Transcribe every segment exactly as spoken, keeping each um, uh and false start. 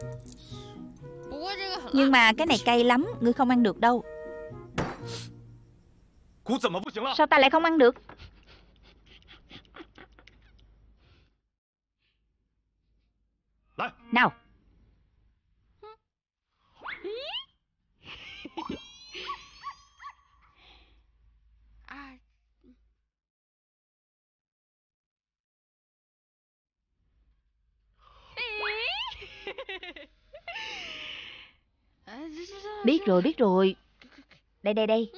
Nhưng mà cái này cay lắm, ngươi không ăn được đâu. Sao ta lại không ăn được? Nào. Biết rồi, biết rồi. Đây, đây, đây.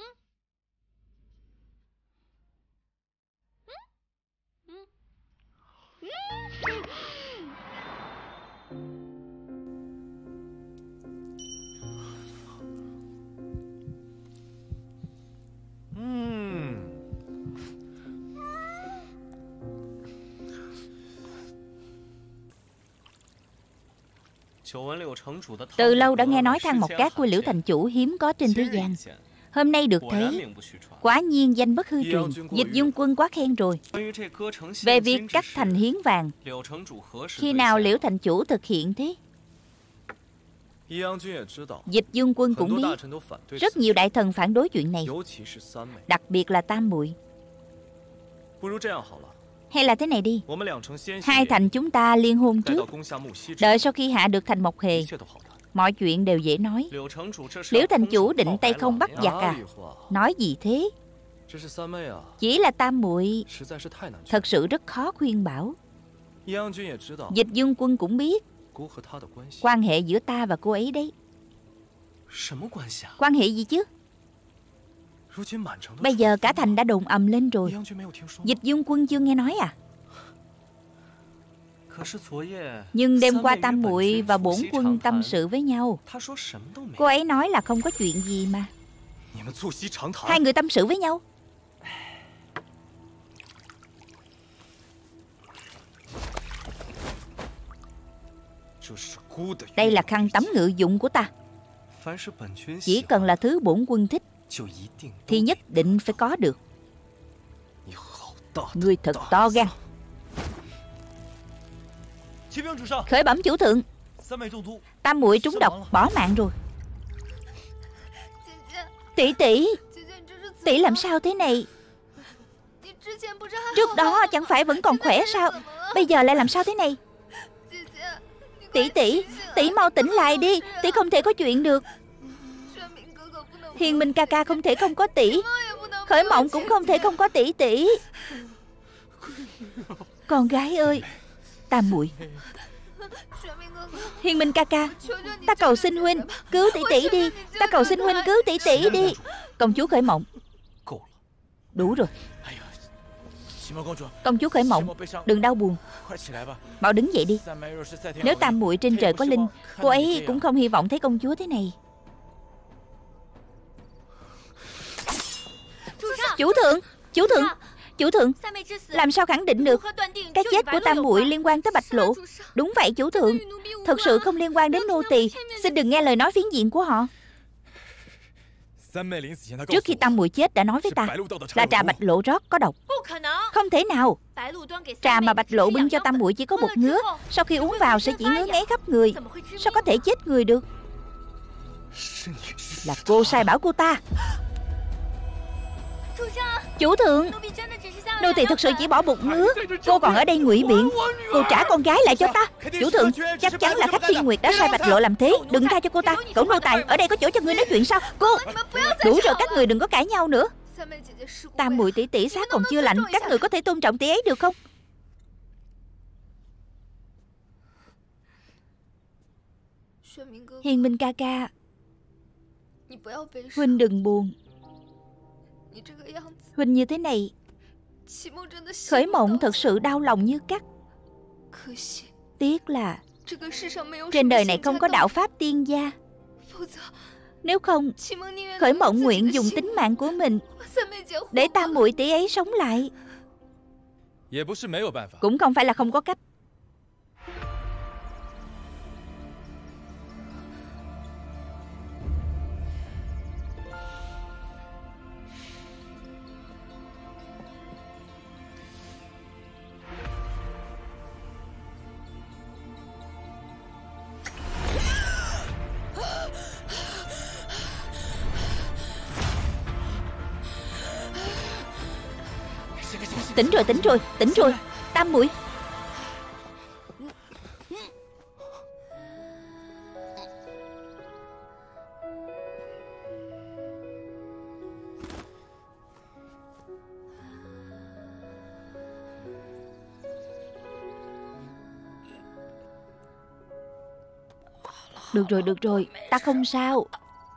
Từ lâu đã nghe nói than mộc cát của Liễu thành chủ hiếm có trên thế gian. Hôm nay được thấy, quả nhiên danh bất hư truyền. Dịch Dung Quân quá khen rồi. Về việc cắt thành hiến vàng, khi nào Liễu thành chủ thực hiện thế? Dịch Dung Quân cũng biết, rất nhiều đại thần phản đối chuyện này, đặc biệt là Tam muội. Hay là thế này đi, hai thành chúng ta liên hôn trước, đợi sau khi hạ được thành Mộc Hề, mọi chuyện đều dễ nói. Liễu thành chủ định tay không bắt giặc à? Nói gì thế? Chỉ là Tam muội thật sự rất khó khuyên bảo. Dịch Dung Quân cũng biết quan hệ giữa ta và cô ấy đấy. Quan hệ gì chứ? Bây giờ cả thành đã đồn ầm lên rồi. Dịch Dung Quân chưa nghe nói à? Nhưng đêm qua Tam muội và bổn quân tâm sự với nhau, cô ấy nói là không có chuyện gì mà. Hai người tâm sự với nhau? Đây là khăn tắm ngự dụng của ta. Chỉ cần là thứ bổn quân thích thì nhất định phải có được. Ngươi thật to gan. Khởi bẩm chủ thượng, Tam muội trúng độc bỏ mạng rồi. Tỷ tỷ, tỷ làm sao thế này? Trước đó chẳng phải vẫn còn khỏe sao? Bây giờ lại làm sao thế này? Tỷ tỷ, tỷ mau tỉnh lại đi. Tỷ không thể có chuyện được. Hiền Minh ca ca không thể không có tỷ. Khởi Mộng cũng không thể không có tỷ tỷ. Con gái ơi, Tam muội, Hiền Minh ca ca, ta cầu xin huynh cứu tỷ tỷ đi. Ta cầu xin huynh cứu tỷ tỷ đi. Công chúa Khởi Mộng, đủ rồi. Công chúa Khởi Mộng, đừng đau buồn, mau đứng dậy đi. Nếu Tam muội trên trời có linh, cô ấy cũng không hy vọng thấy công chúa thế này. Chủ thượng, chủ thượng, chủ thượng, làm sao khẳng định được cái chết của Tam muội liên quan tới Bạch Lộ? Đúng vậy chủ thượng, thật sự không liên quan đến nô tỳ. Xin đừng nghe lời nói phiến diện của họ. Trước khi Tam muội chết đã nói với ta là trà Bạch Lộ rót có độc. Không thể nào. Trà mà Bạch Lộ bưng cho Tam muội chỉ có bột ngứa, sau khi uống vào sẽ chỉ ngứa ngáy khắp người. Sao có thể chết người được? Là cô sai bảo cô ta. Chủ thượng, nô tỳ thực sự chỉ bỏ bột ngứa. Cô còn ở đây ngụy biện. Cô trả con gái lại cho ta. Chủ thượng, chắc chắn là Khách Thiên Nguyệt đã sai Bạch Lộ làm thế. Đừng tha cho cô ta. Cậu nô tài, ở đây có chỗ cho ngươi nói chuyện sao? Cô, đủ rồi, các người đừng có cãi nhau nữa. Tam muội tỷ tỷ xác còn chưa lạnh, các người có thể tôn trọng tỷ ấy được không? Hiền Minh ca ca, huynh đừng buồn. Huynh như thế này, Khởi Mộng thật sự đau lòng như cắt. Tiếc là trên đời này không có đạo pháp tiên gia. Nếu không, Khởi Mộng nguyện dùng tính mạng của mình để Tam muội tỷ ấy sống lại. Cũng không phải là không có cách. Tỉnh rồi, tỉnh rồi, tỉnh rồi. Tam muội. Được rồi, được rồi, ta không sao.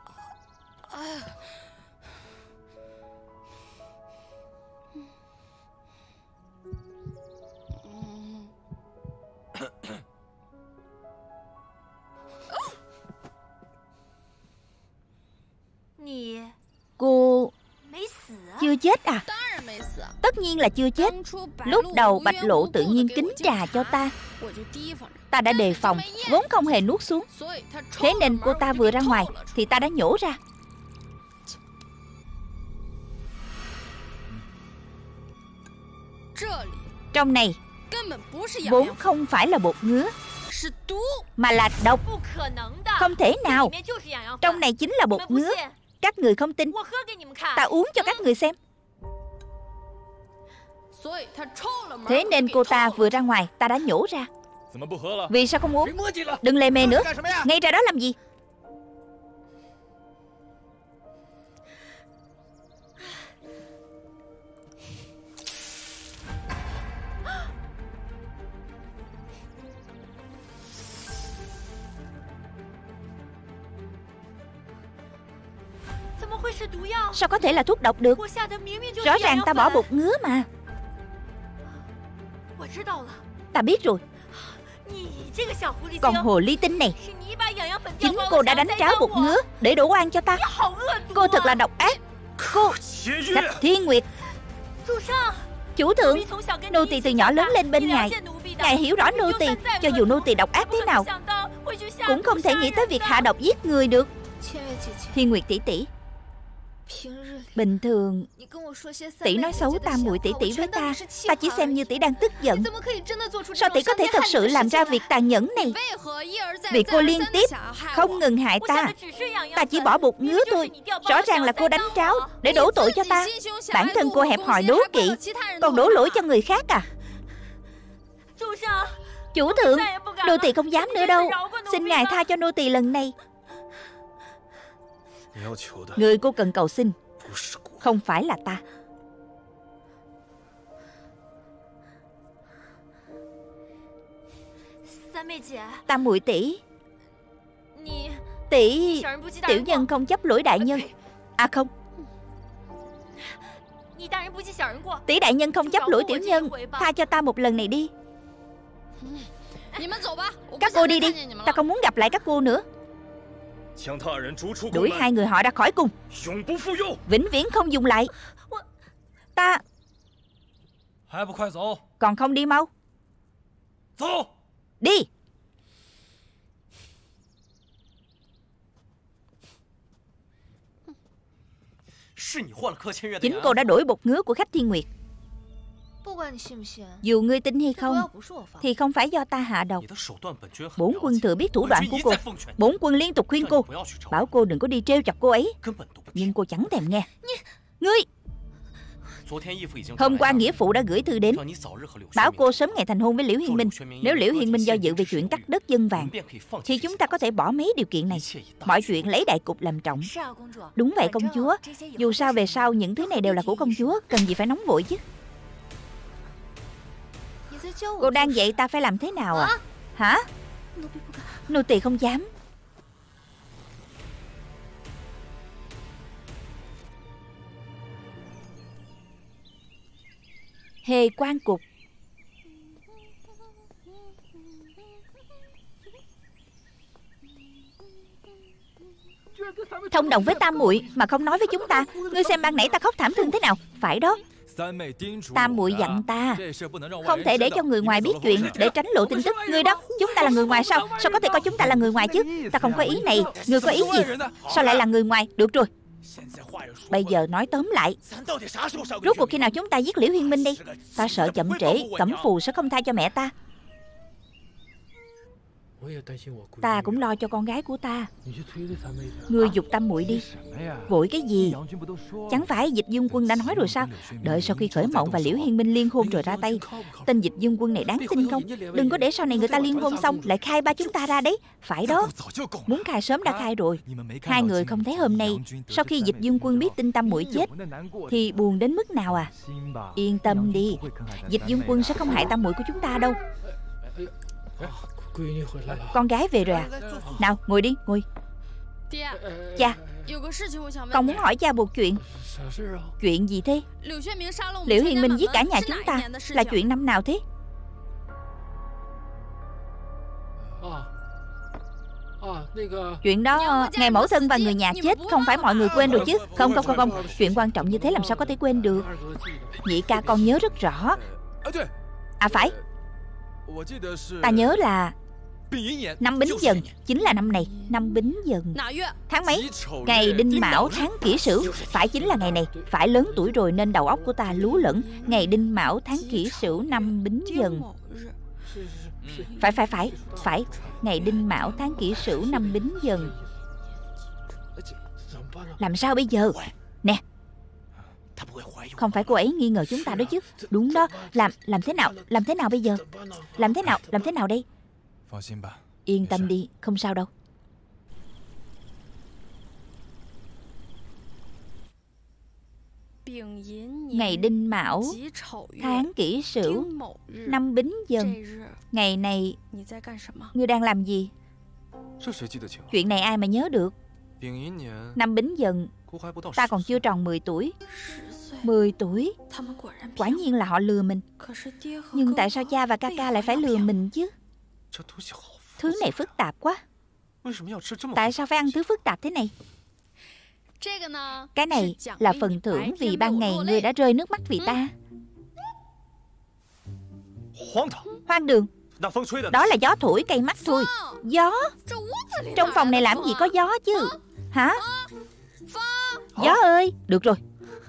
Cô chưa chết à? Tất nhiên là chưa chết. Lúc đầu Bạch Lộ tự nhiên kính trà cho ta, ta đã đề phòng, vốn không hề nuốt xuống. Thế nên cô ta vừa ra ngoài thì ta đã nhổ ra. Trong này vốn không phải là bột ngứa, mà là độc. Không thể nào. Trong này chính là bột ngứa. Các người không tin, ta uống cho các người xem. Thế nên cô ta vừa ra ngoài, ta đã nhổ ra. Vì sao không uống? Đừng lề mề nữa. Ngay ra đó làm gì? Sao có thể là thuốc độc được? Rõ ràng ta bỏ bột ngứa mà. Ta biết rồi. Còn hồ ly tinh này, chính cô đã đánh tráo bột ngứa để đổ oan cho ta. Cô thật là độc ác. Cô Khách Thiên Nguyệt. Chủ thượng, nô tỳ từ nhỏ lớn lên bên ngài. Ngài hiểu rõ nô tỳ. Cho dù nô tỳ độc ác thế nào, cũng không thể nghĩ tới việc hạ độc giết người được. Thiên Nguyệt tỷ tỷ, bình thường tỷ nói xấu Tam muội tỷ tỷ với ta, ta chỉ xem như tỷ đang tức giận. Sao tỷ có thể thật sự làm ra việc tàn nhẫn này? Vì cô liên tiếp không ngừng hại ta. Ta chỉ bỏ bột ngứa thôi. Rõ ràng là cô đánh tráo để đổ tội cho ta. Bản thân cô hẹp hòi đố kỵ, còn đổ lỗi cho người khác à? Chủ thượng, nô tỳ không dám nữa đâu. Xin ngài tha cho nô tỳ lần này. Người cô cần cầu xin không phải là ta. Tam muội tỷ, tỷ tiểu nhân không chấp lỗi đại nhân. À không, tỷ đại nhân không chấp lỗi tiểu nhân. Tha cho ta một lần này đi. Các cô đi đi, ta không muốn gặp lại các cô nữa. Đuổi hai người họ ra khỏi cung, vĩnh viễn không dùng lại. Ta còn không đi mau. Đi. Chính cô đã đổi bột ngứa của Khách Thiên Nguyệt. Dù ngươi tin hay không thì không phải do ta hạ độc. Bổn quân thừa biết thủ đoạn của cô. Bổn quân liên tục khuyên cô, bảo cô đừng có đi trêu chọc cô ấy, nhưng cô chẳng thèm nghe. Ngươi, hôm qua nghĩa phụ đã gửi thư đến, bảo cô sớm ngày thành hôn với Liễu Hiên Minh. Nếu Liễu Hiên Minh do dự về chuyện cắt đất dân vàng thì chúng ta có thể bỏ mấy điều kiện này. Mọi chuyện lấy đại cục làm trọng. Đúng vậy công chúa. Dù sao về sau những thứ này đều là của công chúa, cần gì phải nóng vội chứ. Cô đang dạy ta phải làm thế nào à? Hả? Nô tỳ không dám. Hề quan cục. Thông đồng với Tam muội mà không nói với chúng ta. Ngươi xem ban nãy ta khóc thảm thương thế nào. Phải đó, Tam muội dặn ta không thể để cho người ngoài biết chuyện, để tránh lộ tin tức. Ngươi đó, chúng ta là người ngoài sao? Sao có thể coi chúng ta là người ngoài chứ? Ta không có ý này. Ngươi có ý gì? Sao lại là người ngoài? Được rồi, bây giờ nói tóm lại, rốt cuộc khi nào chúng ta giết Liễu Hiên Minh đi? Ta sợ chậm trễ Cẩm Phù sẽ không tha cho mẹ ta. Ta cũng lo cho con gái của ta. Ngươi dục Tam muội đi. Vội cái gì? Chẳng phải Dịch Dương Quân đã nói rồi sao? Đợi sau khi Khởi Mộng và Liễu Hiên Minh liên hôn rồi ra tay. Tên Dịch Dương Quân này đáng tin không? Đừng có để sau này người ta liên hôn xong lại khai ba chúng ta ra đấy. Phải đó. Muốn khai sớm đã khai rồi. Hai người không thấy hôm nay sau khi Dịch Dương Quân biết tin Tam muội chết thì buồn đến mức nào à? Yên tâm đi, Dịch Dương Quân sẽ không hại Tam muội của chúng ta đâu. Con gái về rồi à? Nào ngồi đi, ngồi. Cha, con muốn hỏi cha một chuyện. Chuyện gì thế? Liễu Hiên Minh giết cả nhà chúng ta là chuyện năm nào thế? Chuyện đó ngày mẫu thân và người nhà chết không phải mọi người quên được chứ? Không không không không, chuyện quan trọng như thế làm sao có thể quên được. Nhị ca con nhớ rất rõ. À phải, ta nhớ là năm Bính Dần, chính là năm này. Năm Bính Dần tháng mấy? Ngày Đinh Mão tháng Kỷ Sửu. Phải, chính là ngày này. Phải, lớn tuổi rồi nên đầu óc của ta lú lẫn. Ngày Đinh Mão tháng Kỷ Sửu năm Bính Dần. Phải phải phải Phải, ngày Đinh Mão tháng Kỷ Sửu năm Bính Dần. Làm sao bây giờ? Nè, không phải cô ấy nghi ngờ chúng ta đó chứ? Đúng đó. Làm làm thế nào? Làm thế nào bây giờ? Làm thế nào? Làm thế nào đây? Yên tâm đi, không sao đâu. Ngày Đinh Mão tháng Kỷ Sửu năm Bính Dần. Ngày này ngươi đang làm gì? Chuyện này ai mà nhớ được? Năm Bính Dần ta còn chưa tròn mười tuổi. Mười tuổi? Quả nhiên là họ lừa mình. Nhưng tại sao cha và ca ca lại phải lừa mình chứ? Thứ này phức tạp quá. Tại sao phải ăn thứ phức tạp thế này? Cái này là phần thưởng vì ban ngày ngươi đã rơi nước mắt vì ta. Hoang đường. Đó là gió thổi cây mắt thôi. Gió? Trong phòng này làm gì có gió chứ? Hả? Gió ơi. Được rồi.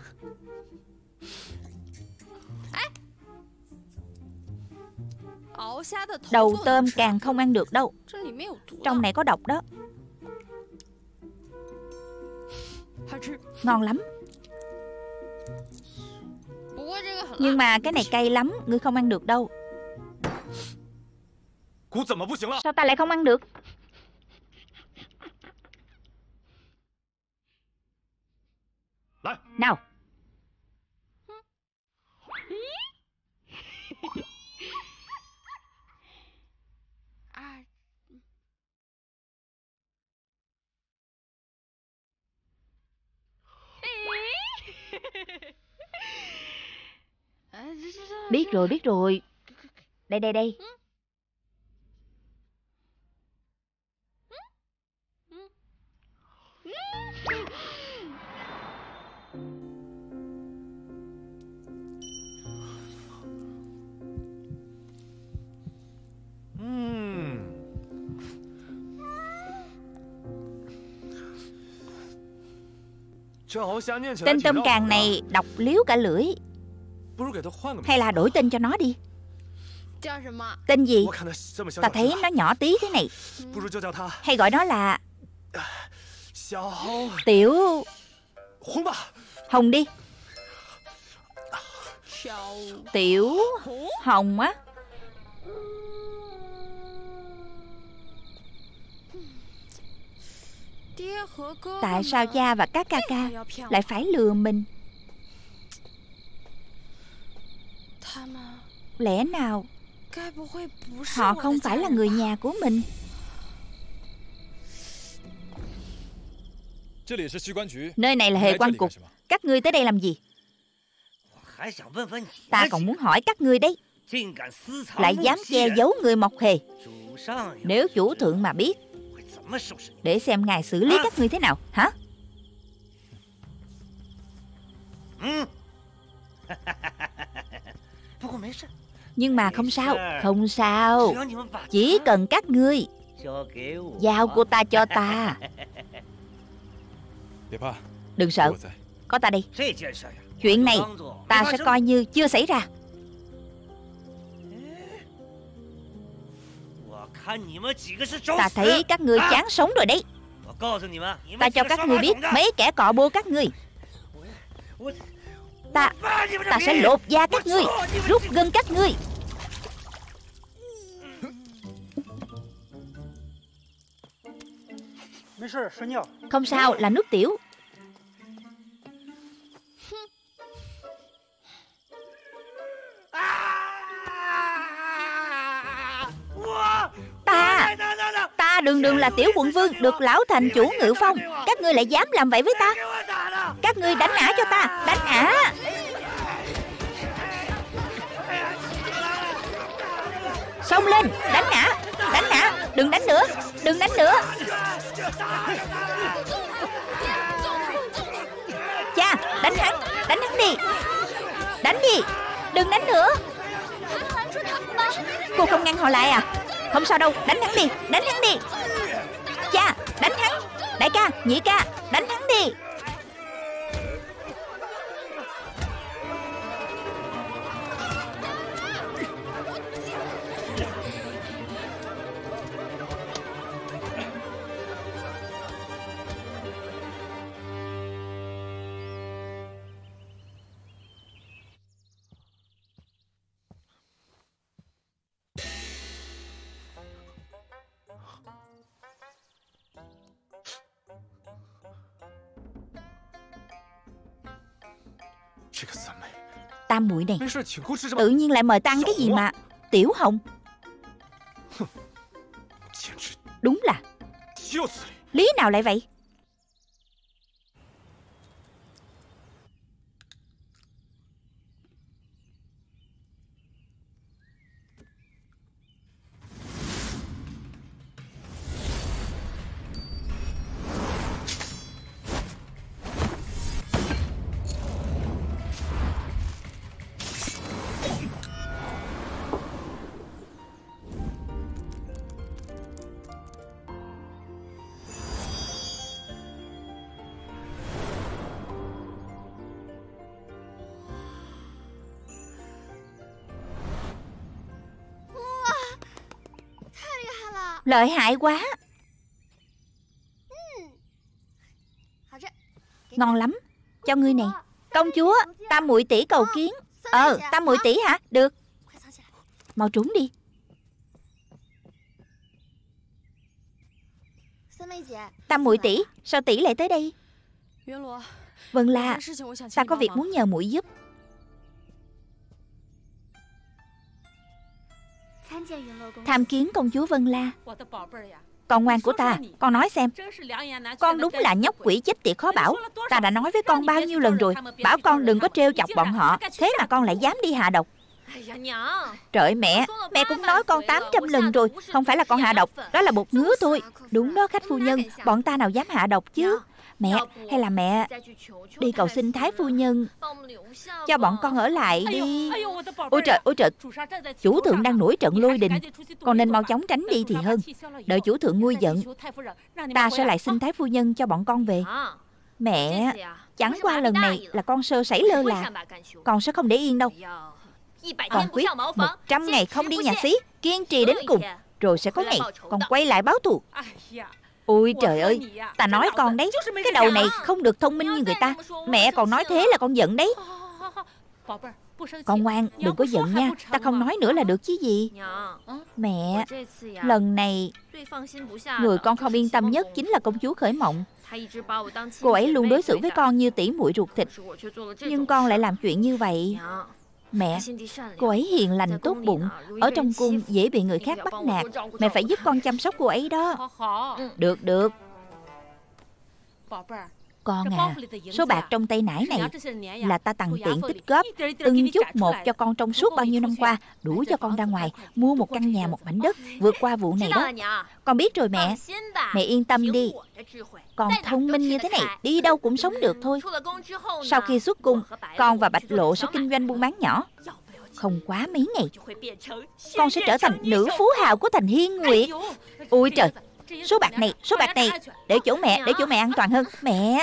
Đầu tôm càng không ăn được đâu. Trong này có độc đó. Ngon lắm. Nhưng mà cái này cay lắm, ngươi không ăn được đâu. Sao ta lại không ăn được? Nào. Biết rồi, biết rồi. Đây, đây, đây. Tên tôm càng này độc liếu cả lưỡi. Hay là đổi tên cho nó đi. Tên gì? Ta thấy nó nhỏ tí thế này. Hay gọi nó là Tiểu Hồng đi. Tiểu Hồng á. Tại sao cha và các ca ca lại phải lừa mình? Lẽ nào họ không phải là người nhà của mình? Nơi này là Hề Quan Cục. Các ngươi tới đây làm gì? Ta còn muốn hỏi các ngươi đấy. Lại dám che giấu người Mộc Hề. Nếu chủ thượng mà biết, để xem ngài xử lý các ngươi thế nào. Hả? Nhưng mà không sao. Không sao. Chỉ cần các ngươi giao cô ta cho ta. Đừng sợ, có ta đây. Chuyện này ta sẽ coi như chưa xảy ra. Ta thấy các ngươi chán sống rồi đấy. Ta cho các ngươi biết mấy kẻ cọ bô các ngươi. Ta Ta sẽ lột da các ngươi, rút gân các ngươi. Không sao, là nước tiểu. Ta Ta đường đường là tiểu quận vương, được lão thành chủ ngự phong. Các ngươi lại dám làm vậy với ta. Các ngươi đánh ả cho ta, đánh ả. Xông lên, đánh ả, đánh ả. Đừng đánh nữa, đừng đánh nữa. Cha, đánh hắn, đánh hắn đi. Đánh đi, đừng đánh nữa. Cô không ngăn họ lại à? Không sao đâu, đánh hắn đi, đánh hắn đi. Cha, đánh hắn. Đại ca, nhị ca, đánh hắn đi. Tam muội này tự nhiên lại mời ta ăn cái gì mà. Tiểu Hồng, đúng là lý nào lại vậy? Lợi hại quá. Ngon lắm. Cho ngươi này. Công chúa, Tam muội tỷ cầu kiến. Ờ, Tam muội tỷ hả? Được. Mau trốn đi. Tam muội tỷ, sao tỷ lại tới đây? Vân La, ta có việc muốn nhờ muội giúp. Tham kiến công chúa Vân La. Con ngoan của ta, con nói xem. Con đúng là nhóc quỷ chết tiệt khó bảo. Ta đã nói với con bao nhiêu lần rồi, bảo con đừng có trêu chọc bọn họ. Thế mà con lại dám đi hạ độc. Trời mẹ, mẹ cũng nói con tám trăm lần rồi. Không phải là con hạ độc, đó là bột ngứa thôi. Đúng đó khách phu nhân, bọn ta nào dám hạ độc chứ. Mẹ, hay là mẹ đi cầu xin Thái phu nhân cho bọn con ở lại đi. Ôi trời, ôi trời, chủ thượng đang nổi trận lôi đình, con nên mau chóng tránh đi thì hơn. Đợi chủ thượng nguôi giận, ta sẽ lại xin Thái phu nhân cho bọn con về. Mẹ, chẳng qua lần này là con sơ sẩy lơ là, con sẽ không để yên đâu. Con quyết một trăm ngày không đi nhà xí, kiên trì đến cùng, rồi sẽ có ngày con quay lại báo thù. Ôi trời ơi, ta nói con đấy, cái đầu này không được thông minh như người ta. Mẹ còn nói thế là con giận đấy. Con ngoan, đừng có giận nha. Ta không nói nữa là được chứ gì. Mẹ, lần này người con không yên tâm nhất chính là công chúa Khởi Mộng. Cô ấy luôn đối xử với con như tỷ muội ruột thịt, nhưng con lại làm chuyện như vậy. Mẹ, cô ấy hiền lành tốt bụng, ở trong cung dễ bị người khác bắt nạt. Mẹ phải giúp con chăm sóc cô ấy đó. Được, được. Con à, số bạc trong tay nải này là ta tặng tiện tích góp từng chút một cho con trong suốt bao nhiêu năm qua, đủ cho con ra ngoài mua một căn nhà, một mảnh đất, vượt qua vụ này đó. Con biết rồi mẹ. Mẹ yên tâm đi. Con thông minh như thế này, đi đâu cũng sống được thôi. Sau khi xuất cung, con và Bạch Lộ sẽ kinh doanh buôn bán nhỏ. Không quá mấy ngày, con sẽ trở thành nữ phú hào của thành Hiên Nguyệt. Ôi trời, số bạc này, số bạc này để chỗ mẹ, để chỗ mẹ an toàn hơn. Mẹ,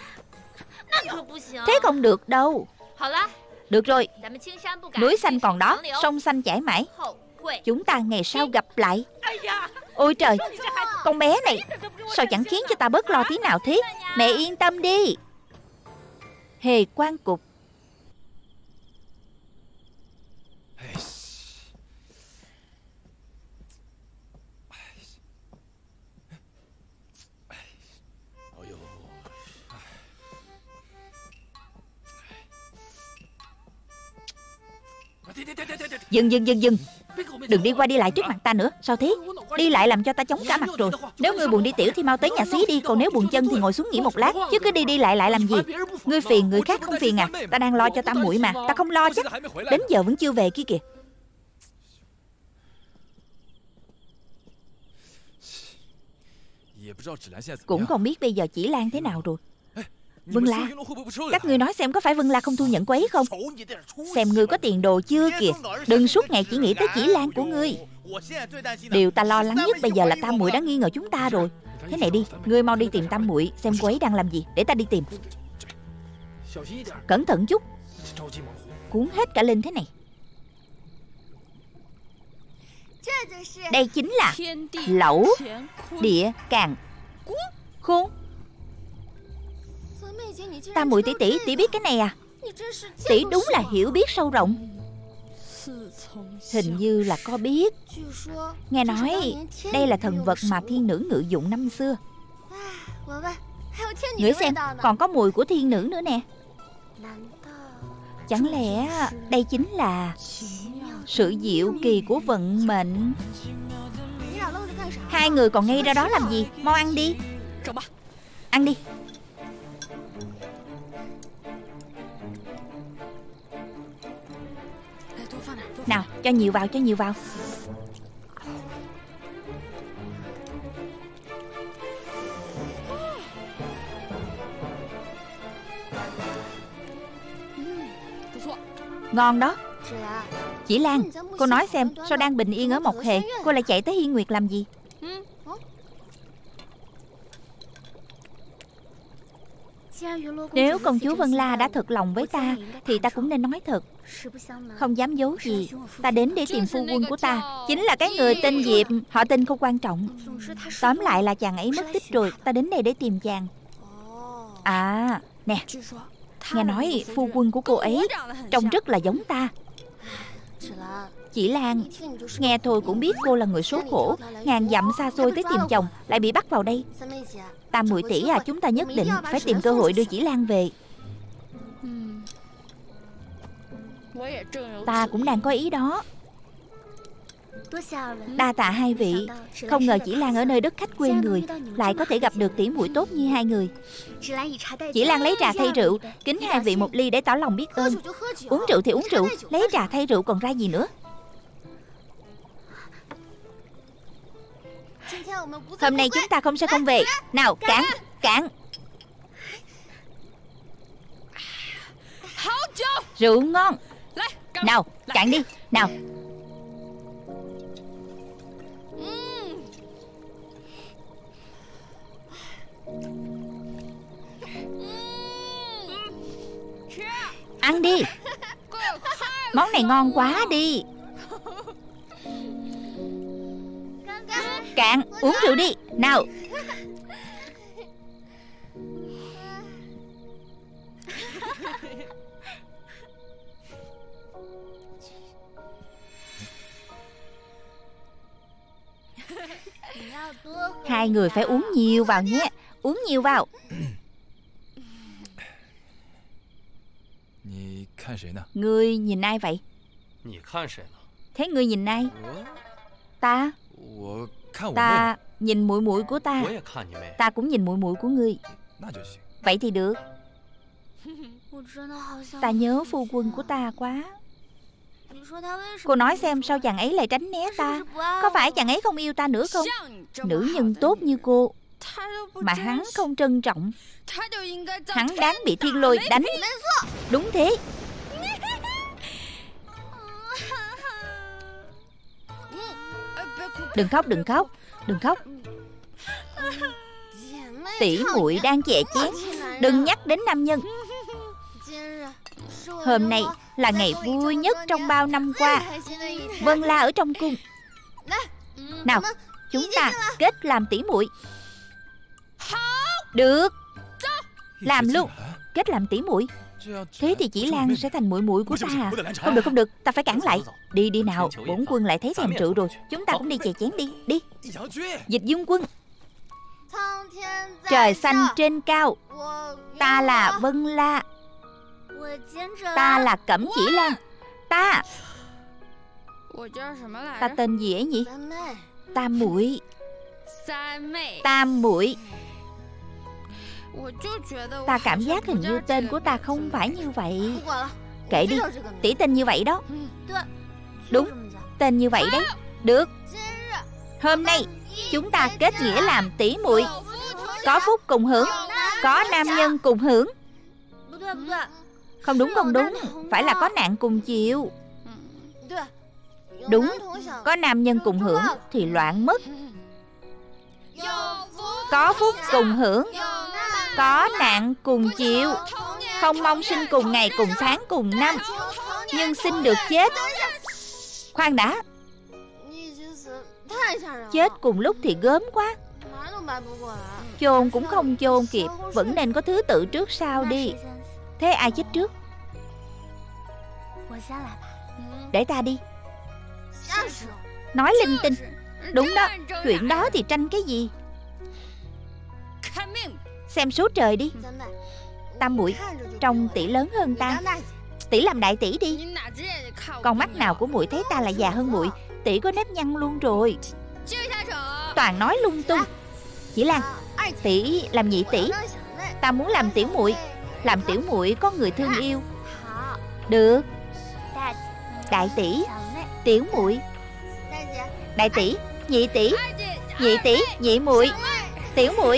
thế không được đâu. Được rồi, núi xanh còn đó, sông xanh chảy mãi. Chúng ta ngày sau gặp lại. Ôi trời, con bé này sao chẳng khiến cho ta bớt lo tí nào thế. Mẹ yên tâm đi. Hề Quan Cục. Dừng dừng dừng dừng. Đừng đi qua đi lại trước mặt ta nữa. Sao thế? Đi lại làm cho ta chóng cả mặt rồi. Nếu ngươi buồn đi tiểu thì mau tới nhà xí đi. Còn nếu buồn chân thì ngồi xuống nghỉ một lát. Chứ cứ đi đi lại lại làm gì? Ngươi phiền người khác không phiền à? Ta đang lo cho tam muội mà. Ta không lo chắc. Đến giờ vẫn chưa về kia kìa. Cũng không biết bây giờ Chỉ Lan thế nào rồi. Vân La, các ngươi nói xem có phải Vân La không thu nhận cô ấy không? Xem ngươi có tiền đồ chưa kìa. Đừng suốt ngày chỉ nghĩ tới Chỉ Lan của ngươi. Điều ta lo lắng nhất bây giờ là tam muội đã nghi ngờ chúng ta rồi. Thế này đi, ngươi mau đi tìm tam muội xem cô ấy đang làm gì, để ta đi tìm. Cẩn thận chút. Cuốn hết cả lên thế này. Đây chính là Lẩu Địa Càn Khôn. Tam muội tỷ tỷ, tỷ biết cái này à? Tỷ đúng là hiểu biết sâu rộng. Hình như là có biết. Nghe nói đây là thần vật mà thiên nữ ngự dụng năm xưa. Ngửi xem, còn có mùi của thiên nữ nữa nè. Chẳng lẽ đây chính là sự diệu kỳ của vận mệnh? Hai người còn ngây ra đó làm gì? Mau ăn đi. Ăn đi. Nào, cho nhiều vào, cho nhiều vào. Ngon đó. Chỉ Lan, cô nói xem, sao đang bình yên ở Mộc Hề, cô lại chạy tới Hiên Nguyệt làm gì? Nếu công chúa Vân La đã thật lòng với ta thì ta cũng nên nói thật. Không dám giấu gì. Ta đến để tìm phu quân của ta. Chính là cái người tên Diệp. Họ tên không quan trọng. Tóm lại là chàng ấy mất tích rồi. Ta đến đây để tìm chàng. À, nè, nghe nói phu quân của cô ấy trông rất là giống ta. Chỉ Lan, nghe thôi cũng biết cô là người số khổ. Ngàn dặm xa xôi tới tìm chồng, lại bị bắt vào đây. Tam muội tỷ à, chúng ta nhất định phải tìm cơ hội đưa Chỉ Lan về. Ta cũng đang có ý đó. Đa tạ hai vị. Không ngờ Chỉ Lan ở nơi đất khách quê người lại có thể gặp được tỷ muội tốt như hai người. Chỉ Lan lấy trà thay rượu, kính hai vị một ly để tỏ lòng biết ơn. Uống rượu thì uống rượu, lấy trà thay rượu còn ra gì nữa. Hôm nay chúng ta không sẽ không về. Nào, cạn, cạn. Rượu ngon. Nào, cạn đi, nào. Ăn đi. Món này ngon quá đi. Cạn, uống rượu đi, nào. Hai người phải uống nhiều vào nhé. Uống nhiều vào. Ngươi nhìn ai vậy? Thế ngươi nhìn ai? Ta. Ta nhìn muội muội của ta. Ta cũng nhìn muội muội của ngươi. Vậy thì được. Ta nhớ phu quân của ta quá. Cô nói xem sao chàng ấy lại tránh né ta? Có phải chàng ấy không yêu ta nữa không? Nữ nhân tốt như cô mà hắn không trân trọng, hắn đáng bị thiên lôi đánh. Đúng thế. Đừng khóc, đừng khóc, đừng khóc. Tỷ muội đang chè chén, đừng nhắc đến nam nhân. Hôm nay là ngày vui nhất trong bao năm qua. Vân La ở trong cung. Nào, chúng ta kết làm tỷ muội. Được, làm luôn. Kết làm tỷ muội. Thế thì Chỉ Lan sẽ thành muội muội của ta à? Không được, không được, ta phải cản lại. Đi đi nào, bổn quân lại thấy thèm rượu rồi. Chúng ta cũng đi chè chén đi. Đi. Dịch Dương quân. Trời xanh trên cao. Ta là Vân La. Ta là Cẩm Chỉ Lan. Ta Ta tên gì ấy nhỉ? Tam muội. Tam muội. Ta cảm giác hình như tên của ta không phải như vậy. Kệ đi, tỷ tên như vậy đó. Đúng, tên như vậy đấy. Được, hôm nay chúng ta kết nghĩa làm tỷ muội. Có phúc cùng hưởng, có nam nhân cùng hưởng. Không đúng, không đúng, phải là có nạn cùng chịu. Đúng, có nam nhân cùng hưởng thì loạn mất. Có phúc cùng hưởng, có nạn cùng chịu. Không mong sinh cùng ngày, cùng tháng, cùng năm, nhưng sinh được chết. Khoan đã, chết cùng lúc thì gớm quá. Chôn cũng không chôn kịp, vẫn nên có thứ tự trước sau đi. Thế ai chết trước? Để ta đi. Nói linh tinh. Đúng đó, chuyện đó thì tranh cái gì? Xem số trời đi. Tam muội, trông tỷ lớn hơn ta. Tỷ làm đại tỷ đi. Con mắt nào của muội thấy ta là già hơn muội? Tỷ có nếp nhăn luôn rồi. Toàn nói lung tung. Chỉ Lan, tỷ làm nhị tỷ. Ta muốn làm tiểu muội. Làm tiểu muội có người thương yêu. Được. Đại tỷ, tiểu muội. Đại tỷ, nhị tỷ, nhị tỷ, nhị muội, tiểu muội.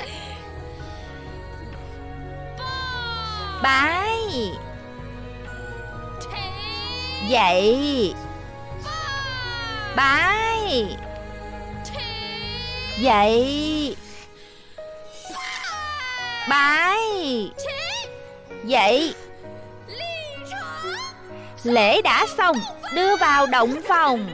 Bái. Dậy. Bái. Dậy. Bái. Dậy. Lễ đã xong, đưa vào động phòng.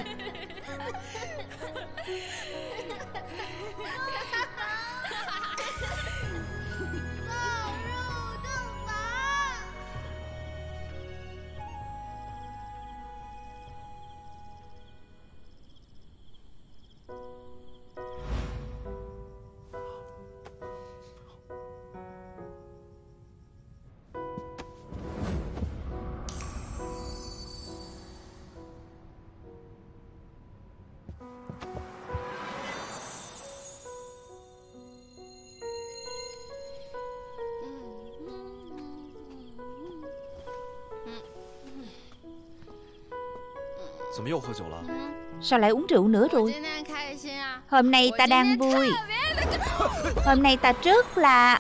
Sao lại uống rượu nữa rồi? Hôm nay ta đang vui. Hôm nay ta rất là...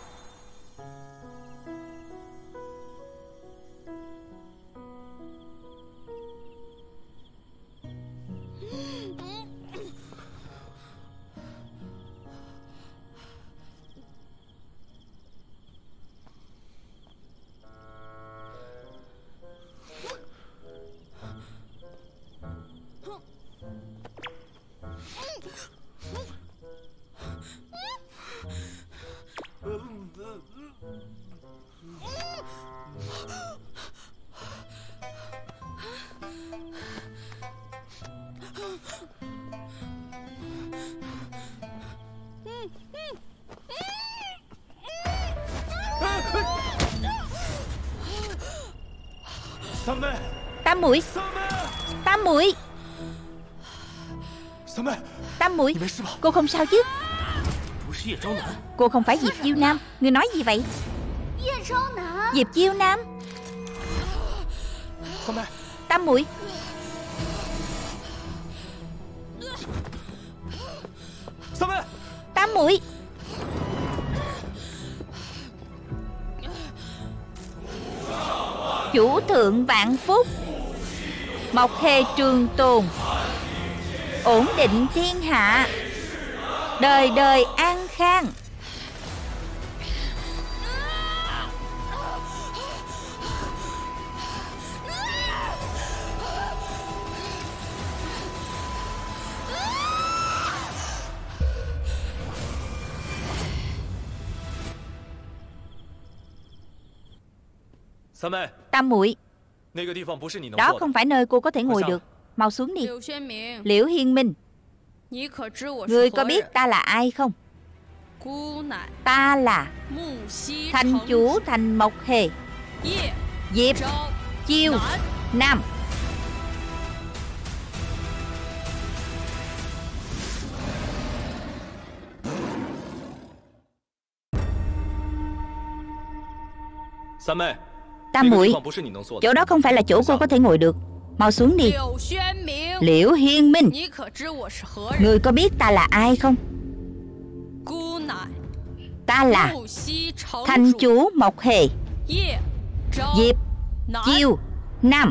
Tam muội, Tam muội, Tam muội, cô không sao chứ? Cô không phải Diệp Chiêu Nam. Ngươi nói gì vậy? Diệp Chiêu Nam. Tam muội, Tam muội. Chủ thượng vạn phúc, mộc hề trường tồn, ổn định thiên hạ, đời đời an khang. Tam muội, đó không phải nơi cô có thể ngồi được. Mau xuống đi. Liễu Hiên Minh, ngươi có biết ta là ai không? Ta là thành chủ thành Mộc Hề, Diệp Chiêu Nam. Tam muội, chỗ đó không phải là chỗ cô có thể ngồi được. Mau xuống đi. Liễu Hiên Minh, ngươi có biết ta là ai không? Ta là thành chủ Mộc Hề, Diệp Chiêu Nam.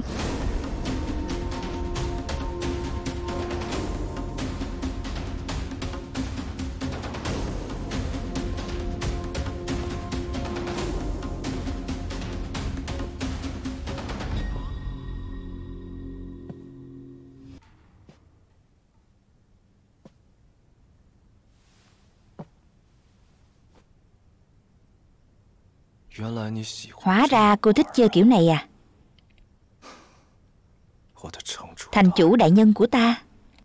Hóa ra cô thích chơi kiểu này à? Thành chủ đại nhân của ta.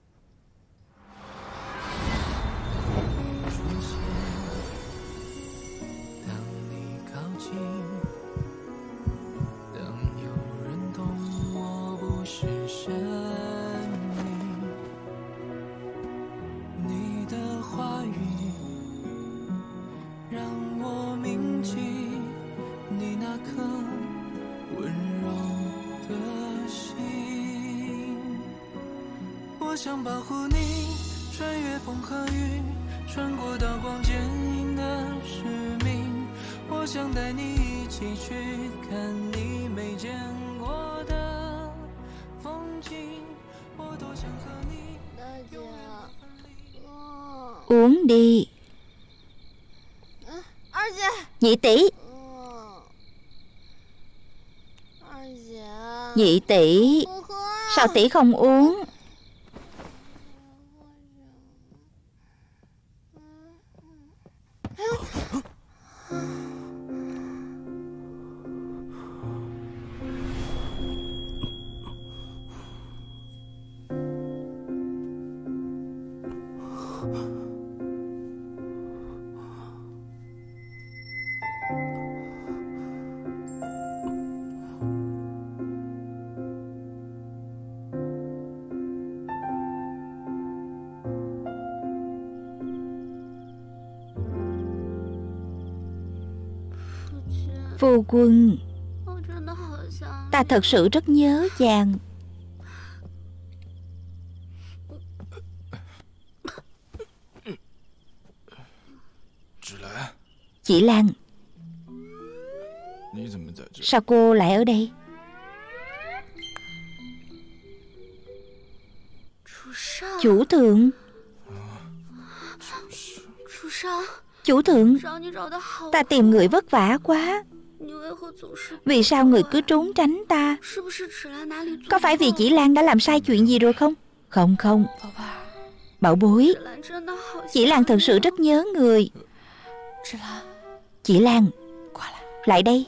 Uống đi. Nhị tỷ. Nhị tỷ, sao tỷ không uống? Phu quân, ta thật sự rất nhớ chàng. Chị Lan, sao cô lại ở đây? Chủ thượng. Chủ thượng, ta tìm người vất vả quá. Vì sao người cứ trốn tránh ta? Có phải vì chị Lan đã làm sai chuyện gì rồi không? Không không, bảo bối, chị Lan thật sự rất nhớ người. Chị Lan, lại đây.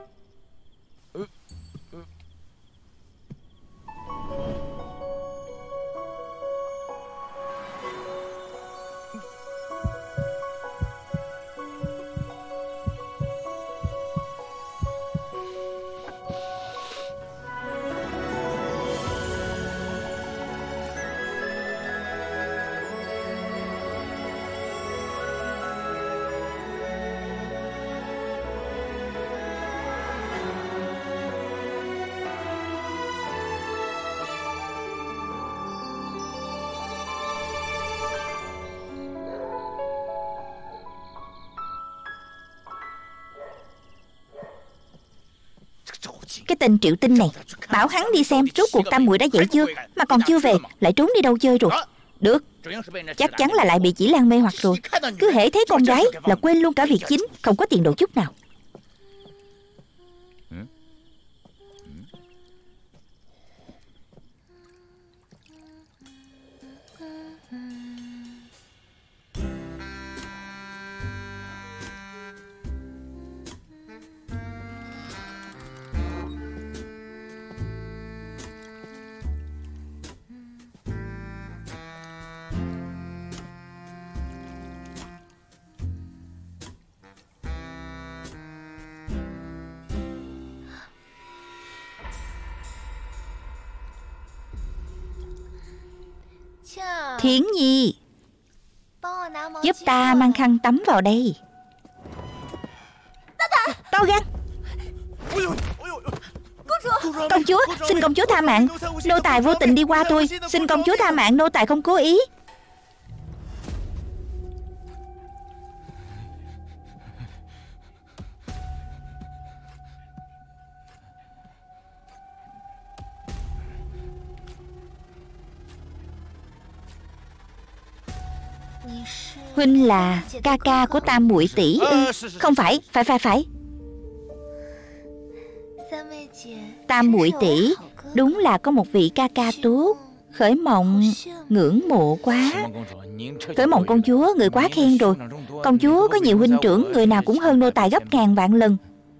Cái tên Triệu Tinh này, bảo hắn đi xem rốt cuộc Tam muội đã dậy chưa, mà còn chưa về, lại trốn đi đâu chơi rồi. Được, chắc chắn là lại bị chỉ Lan mê hoặc rồi. Cứ hễ thấy con gái là quên luôn cả việc chính, không có tiền đồ chút nào. Thiến Nhi, giúp ta mang khăn tắm vào đây. To gan. Công chúa, xin công chúa tha mạng. Nô tài vô tình đi qua thôi. Xin công chúa tha mạng, nô tài không cố ý. Huynh là ca ca của Tam muội tỷ ư? Không phải, phải phải phải. Tam muội tỷ đúng là có một vị ca ca tốt. Khởi Mộng ngưỡng mộ quá. Khởi Mộng công chúa, người quá khen rồi. Công chúa có nhiều huynh trưởng, người nào cũng hơn nô tài gấp ngàn vạn lần.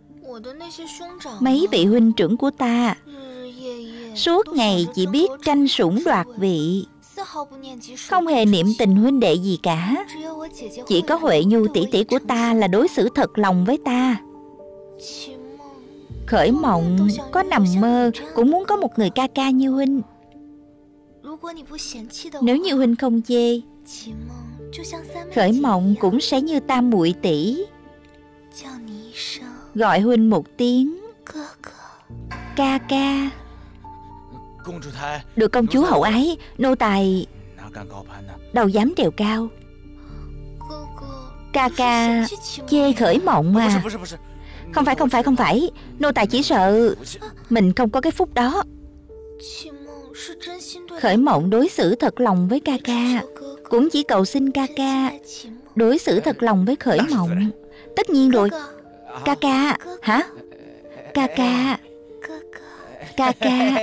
Mấy vị huynh trưởng của ta suốt ngày chỉ biết tranh sủng đoạt vị, không hề niệm tình huynh đệ gì cả. Chỉ có Huệ Nhu tỷ tỷ của ta là đối xử thật lòng với ta. Khởi Mộng có nằm mơ cũng muốn có một người ca ca như huynh. Nếu như huynh không chê, Khởi Mộng cũng sẽ như Tam muội tỷ, gọi huynh một tiếng ca ca. Được công chúa hậu ái, nô tài đâu dám trèo cao. Ca ca chê Khởi Mộng à? Không phải không phải không phải. Nô tài chỉ sợ mình không có cái phúc đó. Khởi Mộng đối xử thật lòng với ca ca, cũng chỉ cầu xin ca ca đối xử thật lòng với Khởi Mộng. Tất nhiên rồi. Ca ca. Hả? Ca ca. Ca ca.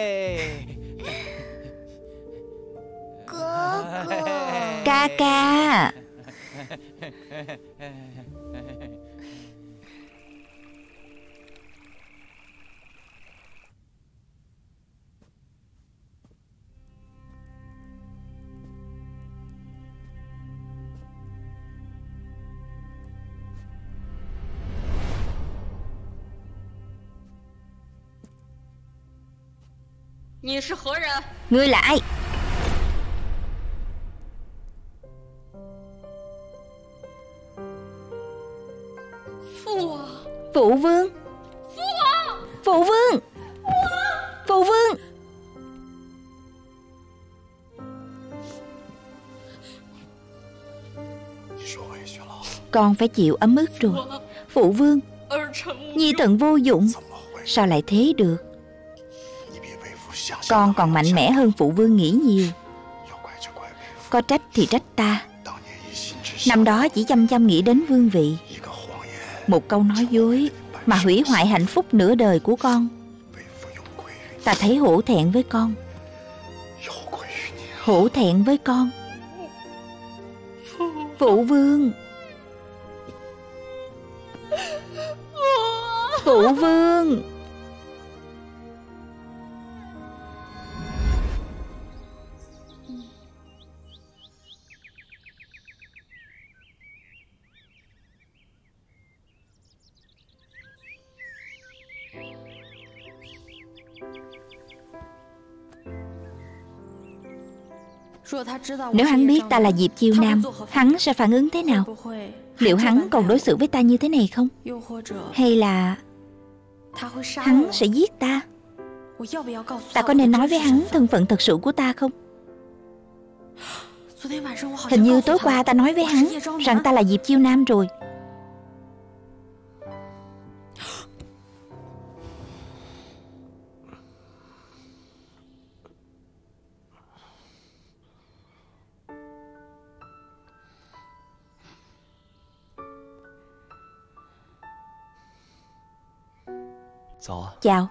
Ca ca. Ngươi là ai? Phụ vương. Phụ vương. Phụ vương. Con phải chịu ấm ức rồi. Phụ vương, nhi thần vô dụng. Sao lại thế được? Con còn mạnh mẽ hơn phụ vương nghĩ nhiều. Có trách thì trách ta. Năm đó chỉ chăm chăm nghĩ đến vương vị. Một câu nói dối mà hủy hoại hạnh phúc nửa đời của con. Ta thấy hổ thẹn với con. Hổ thẹn với con. Phụ vương. Phụ vương. Nếu hắn biết ta là Diệp Chiêu Nam, hắn sẽ phản ứng thế nào? Liệu hắn còn đối xử với ta như thế này không? Hay là hắn sẽ giết ta? Ta có nên nói với hắn thân phận thật sự của ta không? Hình như tối qua ta nói với hắn rằng ta là Diệp Chiêu Nam rồi. Chào.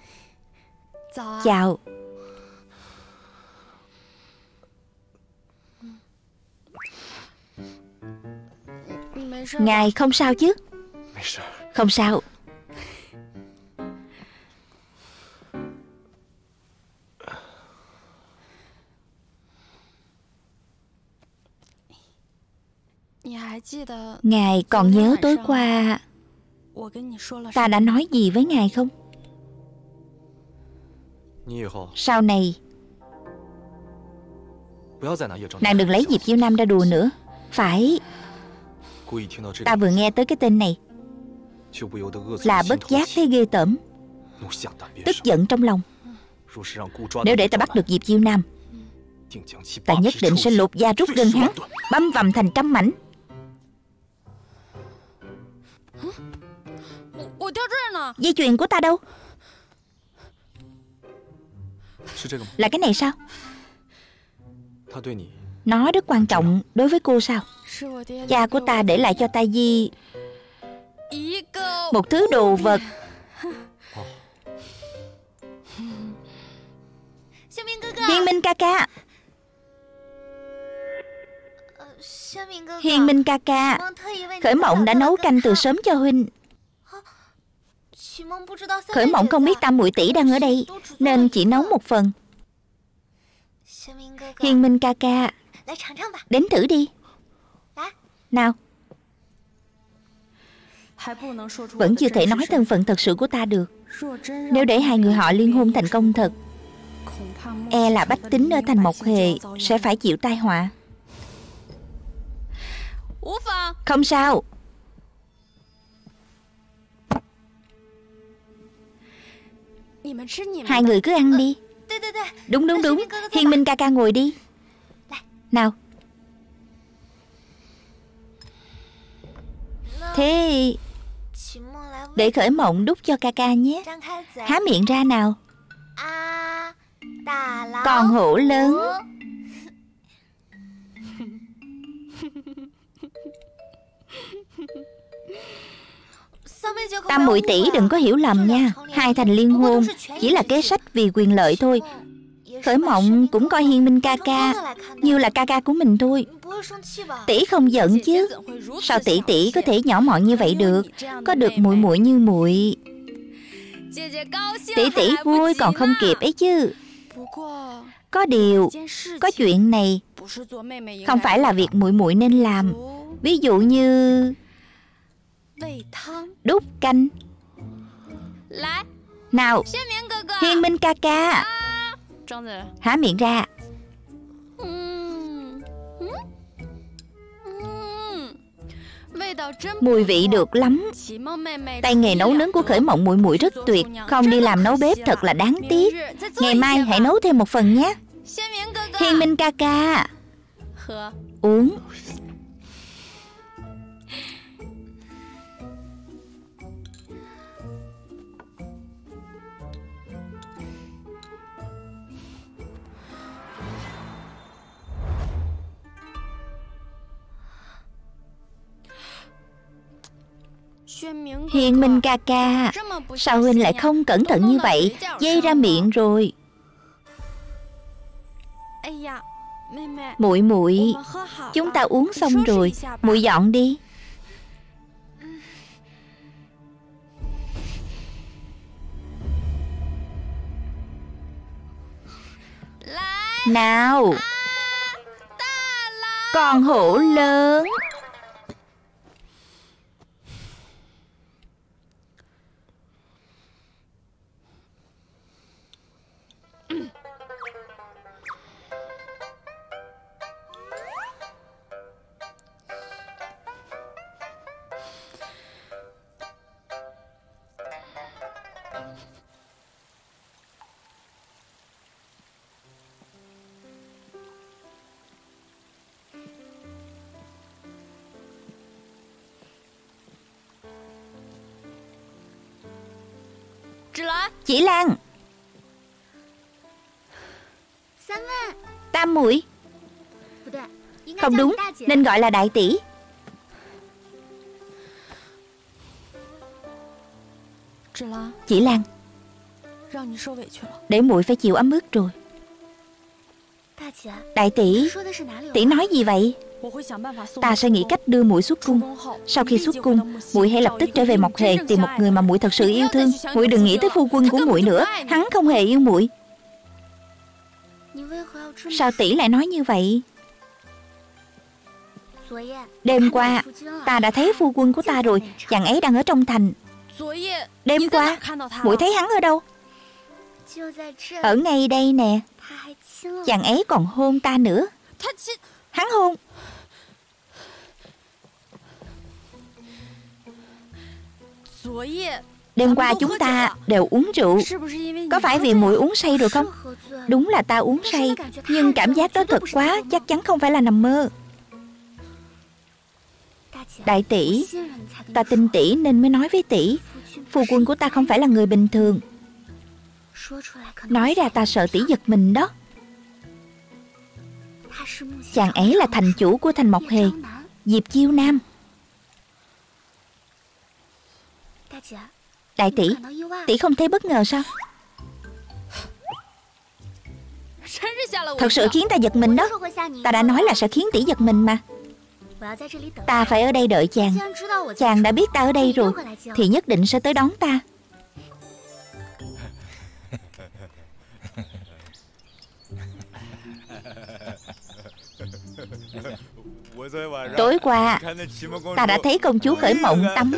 Chào. Ngài không sao chứ? Không sao. Ngài còn nhớ tối qua ta đã nói gì với ngài không? Sau này Nàng đừng lấy Diệp Chiêu Nam ra đùa nữa. Phải. Ta vừa nghe tới cái tên này là bất giác thấy ghê tởm, tức giận trong lòng. Nếu để ta bắt được Diệp Chiêu Nam, ta nhất định sẽ lột da rút gân hắn, băm vằm thành trăm mảnh. Dây chuyền của ta đâu? Là cái này sao? Nó rất quan trọng đối với cô sao? Cha của ta để lại cho ta Di một thứ đồ vật. Hiên Minh ca ca. Hiên Minh ca ca, Khởi Mộng đã nấu canh từ sớm cho huynh. Khởi Mộng không biết Tam muội tỷ đang ở đây nên chỉ nấu một phần. Hiên Minh ca ca, đến thử đi. Nào. Vẫn chưa thể nói thân phận thật sự của ta được. Nếu để hai người họ liên hôn thành công thật, e là bách tính ở thành Mộc Hề sẽ phải chịu tai họa. Không sao. Hai người cứ ăn đi. Đúng đúng đúng. Hiên Minh ca ca ngồi đi. Nào. Thế để Khởi Mộng đút cho ca ca nhé. Há miệng ra nào. Con hổ lớn. Tam muội tỷ đừng có hiểu lầm nha. Hai thành liên hôn chỉ là kế sách vì quyền lợi thôi. Khởi Mộng cũng coi Hiên Minh ca ca như là ca ca của mình thôi. Tỷ không giận chứ? Sao tỷ tỷ có thể nhỏ mọn như vậy được? Có được muội muội như muội, tỷ tỷ vui còn không kịp ấy chứ. Có điều, có chuyện này không phải là việc muội muội nên làm. Ví dụ như đút canh. Nào, Hiên Minh ca ca, há miệng ra. Mùi vị được lắm. Tay nghề nấu nướng của Khởi Mộng muội muội rất tuyệt. Không đi làm nấu bếp thật là đáng tiếc. Ngày mai hãy nấu thêm một phần nhé. Hiên Minh ca ca, uống. Hiên Minh ca ca, sao huynh lại không cẩn thận như vậy? Dây ra miệng rồi. Muội muội, chúng ta uống xong rồi, muội dọn đi. Nào, con hổ lớn. Chỉ Lan. Tam muội. Không đúng, nên gọi là đại tỷ. Chỉ Lan, để muội phải chịu ấm ức rồi. Đại tỷ, tỷ nói gì vậy? Ta sẽ nghĩ cách đưa muội xuất cung. Sau khi xuất cung, muội hãy lập tức trở về Mộc Hề, tìm một người mà muội thật sự yêu thương. Muội đừng nghĩ tới phu quân của muội nữa, hắn không hề yêu muội. Sao tỷ lại nói như vậy? Đêm qua ta đã thấy phu quân của ta rồi, chàng ấy đang ở trong thành. Đêm qua muội thấy hắn ở đâu? Ở ngay đây nè. Chàng ấy còn hôn ta nữa. Hắn hôn. Đêm qua chúng ta đều uống rượu. Có phải vì muội uống say rồi không? Đúng là ta uống say, nhưng cảm giác đó thật quá, chắc chắn không phải là nằm mơ. Đại tỷ, ta tin tỷ nên mới nói với tỷ. Phu quân của ta không phải là người bình thường. Nói ra ta sợ tỷ giật mình đó. Chàng ấy là thành chủ của thành Mộc Hề, Diệp Chiêu Nam. Đại tỷ, tỷ không thấy bất ngờ sao? Thật sự khiến ta giật mình đó. Ta đã nói là sẽ khiến tỷ giật mình mà. Ta phải ở đây đợi chàng. Chàng đã biết ta ở đây rồi thì nhất định sẽ tới đón ta. Tối qua ta đã thấy công chúa khởi mộng tắm.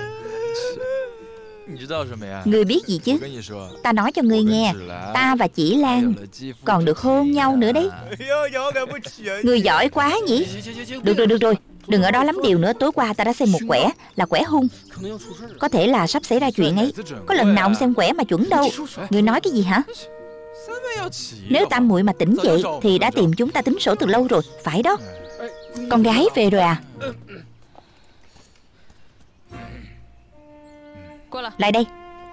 Ngươi biết gì chứ? Ta nói cho ngươi nghe, ta và Chỉ Lan còn được hôn nhau nữa đấy. Ngươi giỏi quá nhỉ? Được rồi, được rồi, đừng ở đó lắm điều nữa. Tối qua ta đã xem một quẻ, là quẻ hung. Có thể là sắp xảy ra chuyện ấy. Có lần nào ông xem quẻ mà chuẩn đâu. Ngươi nói cái gì hả? Nếu tam muội mà tỉnh dậy thì đã tìm chúng ta tính sổ từ lâu rồi. Phải đó. Con gái về rồi à? Lại đây.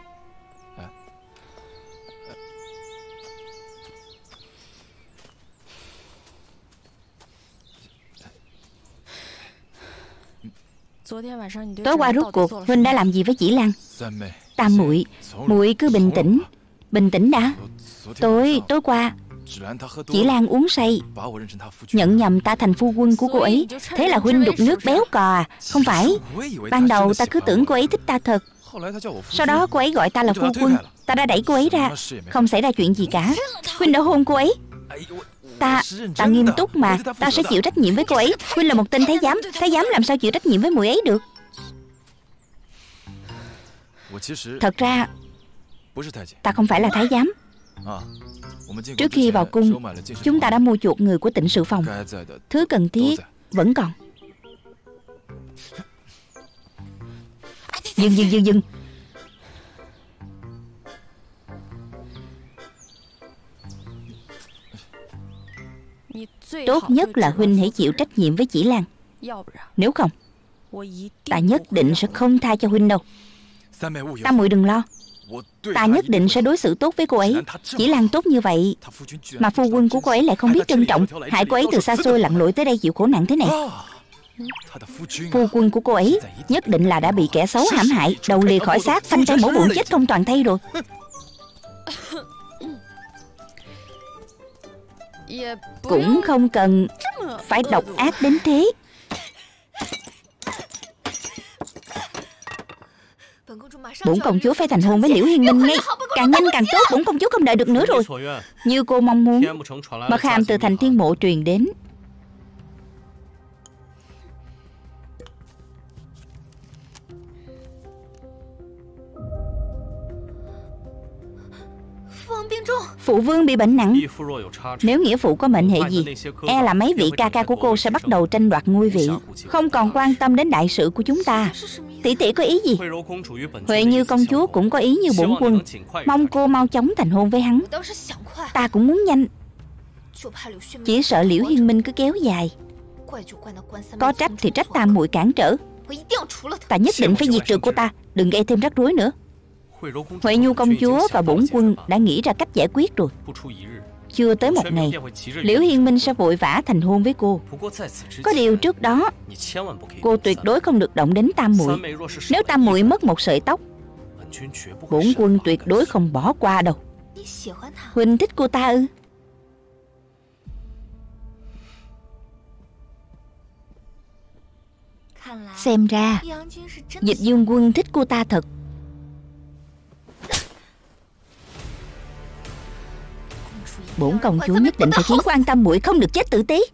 Tối qua rốt cuộc huynh đã làm gì với Chỉ Lan? Tam muội, muội cứ bình tĩnh. Bình tĩnh đã. Tối tối qua Chỉ Lan uống say, nhận nhầm ta thành phu quân của cô ấy. Thế là huynh đục nước béo cò à? Không phải. Ban đầu ta cứ tưởng cô ấy thích ta thật. Sau đó cô ấy gọi ta là phu quân. Ta đã đẩy cô ấy ra. Không xảy ra chuyện gì cả. Huynh đã hôn cô ấy. Ta, ta nghiêm túc mà. Ta sẽ chịu trách nhiệm với cô ấy. Huynh là một tên thái giám. Thái giám làm sao chịu trách nhiệm với muội ấy được? Thật ra ta không phải là thái giám. Trước khi vào cung, chúng ta đã mua chuộc người của Tịnh Sự Phòng. Thứ cần thiết vẫn còn. Dừng dừng dừng dừng. Tốt nhất là huynh hãy chịu trách nhiệm với Chỉ Lan. Nếu không, ta nhất định sẽ không tha cho huynh đâu. Tam muội đừng lo. Ta nhất định sẽ đối xử tốt với cô ấy. Chỉ Lan tốt như vậy mà phu quân của cô ấy lại không biết trân trọng, hại cô ấy từ xa xôi lặn lội tới đây chịu khổ nạn thế này. Phu quân của cô ấy nhất định là đã bị kẻ xấu hãm hại, đầu lìa khỏi xác, phanh tay mổ bụng, chết không toàn thây rồi. Cũng không cần phải độc ác đến thế. Bổn công chúa phải thành hôn với Liễu Hiên Minh ngay. Càng nhanh càng tốt. Bổn công chúa không đợi được nữa rồi. Như cô mong muốn, mật hàm từ thành Thiên Mộ truyền đến. Phụ vương bị bệnh nặng. Nếu nghĩa phụ có mệnh hệ gì, e là mấy vị ca ca của cô sẽ bắt đầu tranh đoạt ngôi vị, không còn quan tâm đến đại sự của chúng ta. Tỷ tỷ có ý gì? Huệ Như công chúa cũng có ý như bổn quân, mong cô mau chóng thành hôn với hắn. Ta cũng muốn nhanh, chỉ sợ Liễu Hiên Minh cứ kéo dài. Có trách thì trách tam muội cản trở. Ta nhất định phải diệt trừ cô ta, đừng gây thêm rắc rối nữa. Huệ Nhu công chúa và bổn quân đã nghĩ ra cách giải quyết rồi. Chưa tới một ngày, Liễu Hiên Minh sẽ vội vã thành hôn với cô. Có điều trước đó, cô tuyệt đối không được động đến tam muội. Nếu tam muội mất một sợi tóc, bổn quân tuyệt đối không bỏ qua đâu. Huynh thích cô ta ư? Xem ra Dịch Dương quân thích cô ta thật. Bổn công chúa nhất định phải khiến quan tâm muội không được chết tử tế.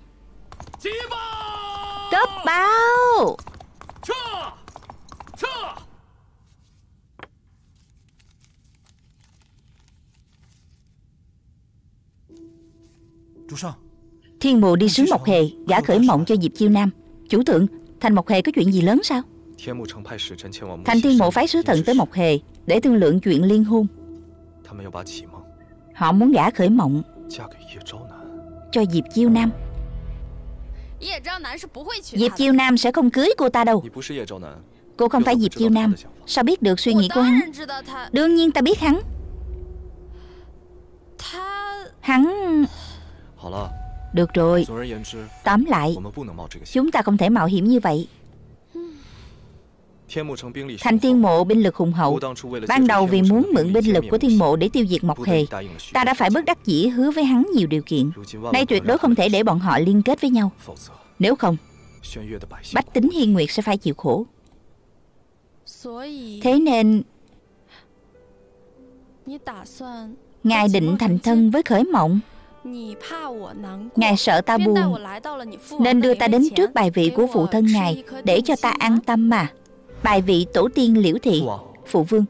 Cấp báo. Thiên Mộ đi sứ Mộc Hề, gả Khởi Mộng cho Diệp Chiêu Nam. Chủ thượng, thành Mộc Hề có chuyện gì lớn sao? Thành Thiên Mộ phái sứ thần tới Mộc Hề để thương lượng chuyện liên hôn. Họ muốn gả Khởi Mộng cho Diệp Chiêu Nam. Diệp Chiêu Nam sẽ không cưới cô ta đâu. Cô không phải Diệp Chiêu Nam, sao biết được suy nghĩ của hắn? Đương nhiên ta biết hắn. Hắn... Được rồi, tóm lại, chúng ta không thể mạo hiểm như vậy. Thành Thiên Mộ binh lực hùng hậu. Ban đầu vì muốn mượn binh lực của Thiên Mộ để tiêu diệt Mộc Hề, ta đã phải bất đắc dĩ hứa với hắn nhiều điều kiện. Nay tuyệt đối không thể để bọn họ liên kết với nhau. Nếu không, bách tính Hiên Nguyệt sẽ phải chịu khổ. Thế nên ngài định thành thân với Khởi Mộng. Ngài sợ ta buồn nên đưa ta đến trước bài vị của phụ thân ngài để cho ta an tâm mà. Bài vị tổ tiên Liễu Thị. Phụ vương,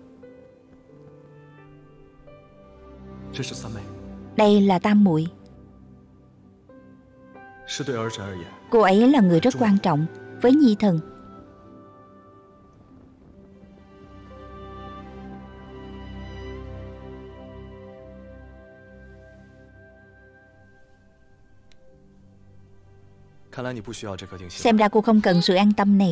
đây là tam muội. Cô ấy là người rất quan trọng với nhi thần. Xem ra cô không cần sự an tâm này.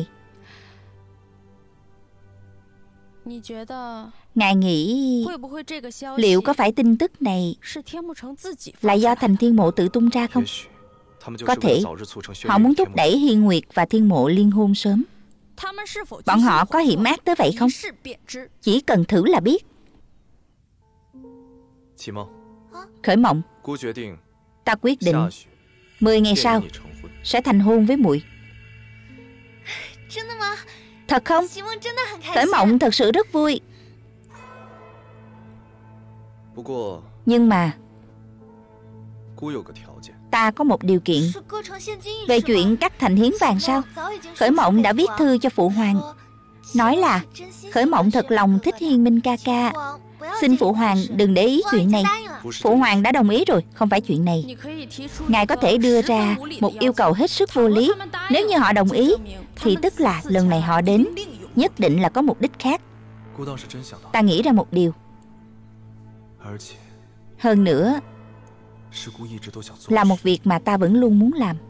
Ngài nghĩ liệu có phải tin tức này là do Thành Thiên Mộ tự tung ra không? Có thể họ muốn thúc đẩy Hiên Nguyệt và Thiên Mộ liên hôn sớm. Bọn họ có hiểm ác tới vậy không? Chỉ cần thử là biết. Khởi Mộng, ta quyết định mười ngày sau sẽ thành hôn với muội. Thật không? Khởi Mộng thật sự rất vui. Nhưng mà ta có một điều kiện. Về chuyện cắt thành hiến vàng sao? Khởi Mộng đã viết thư cho Phụ Hoàng, nói là Khởi Mộng thật lòng thích Hiên Minh ca ca, xin Phụ Hoàng đừng để ý chuyện này. Phụ Hoàng đã đồng ý rồi, không phải chuyện này. Ngài có thể đưa ra một yêu cầu hết sức vô lý. Nếu như họ đồng ý thì tức là lần này họ đến nhất định là có mục đích khác. Ta nghĩ ra một điều. Hơn nữa là một việc mà ta vẫn luôn muốn làm.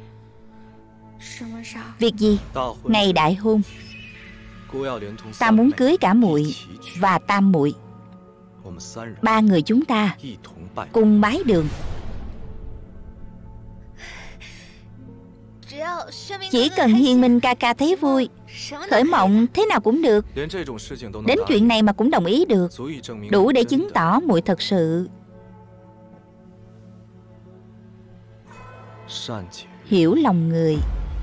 Việc gì? Ngày đại hôn, ta muốn cưới cả muội và tam muội. Ba người chúng ta cùng bái đường. Chỉ cần Hiên Minh ca ca thấy vui, Khởi Mộng thế nào cũng được. Đến chuyện này mà cũng đồng ý được, đủ để chứng tỏ muội thật sự hiểu lòng người.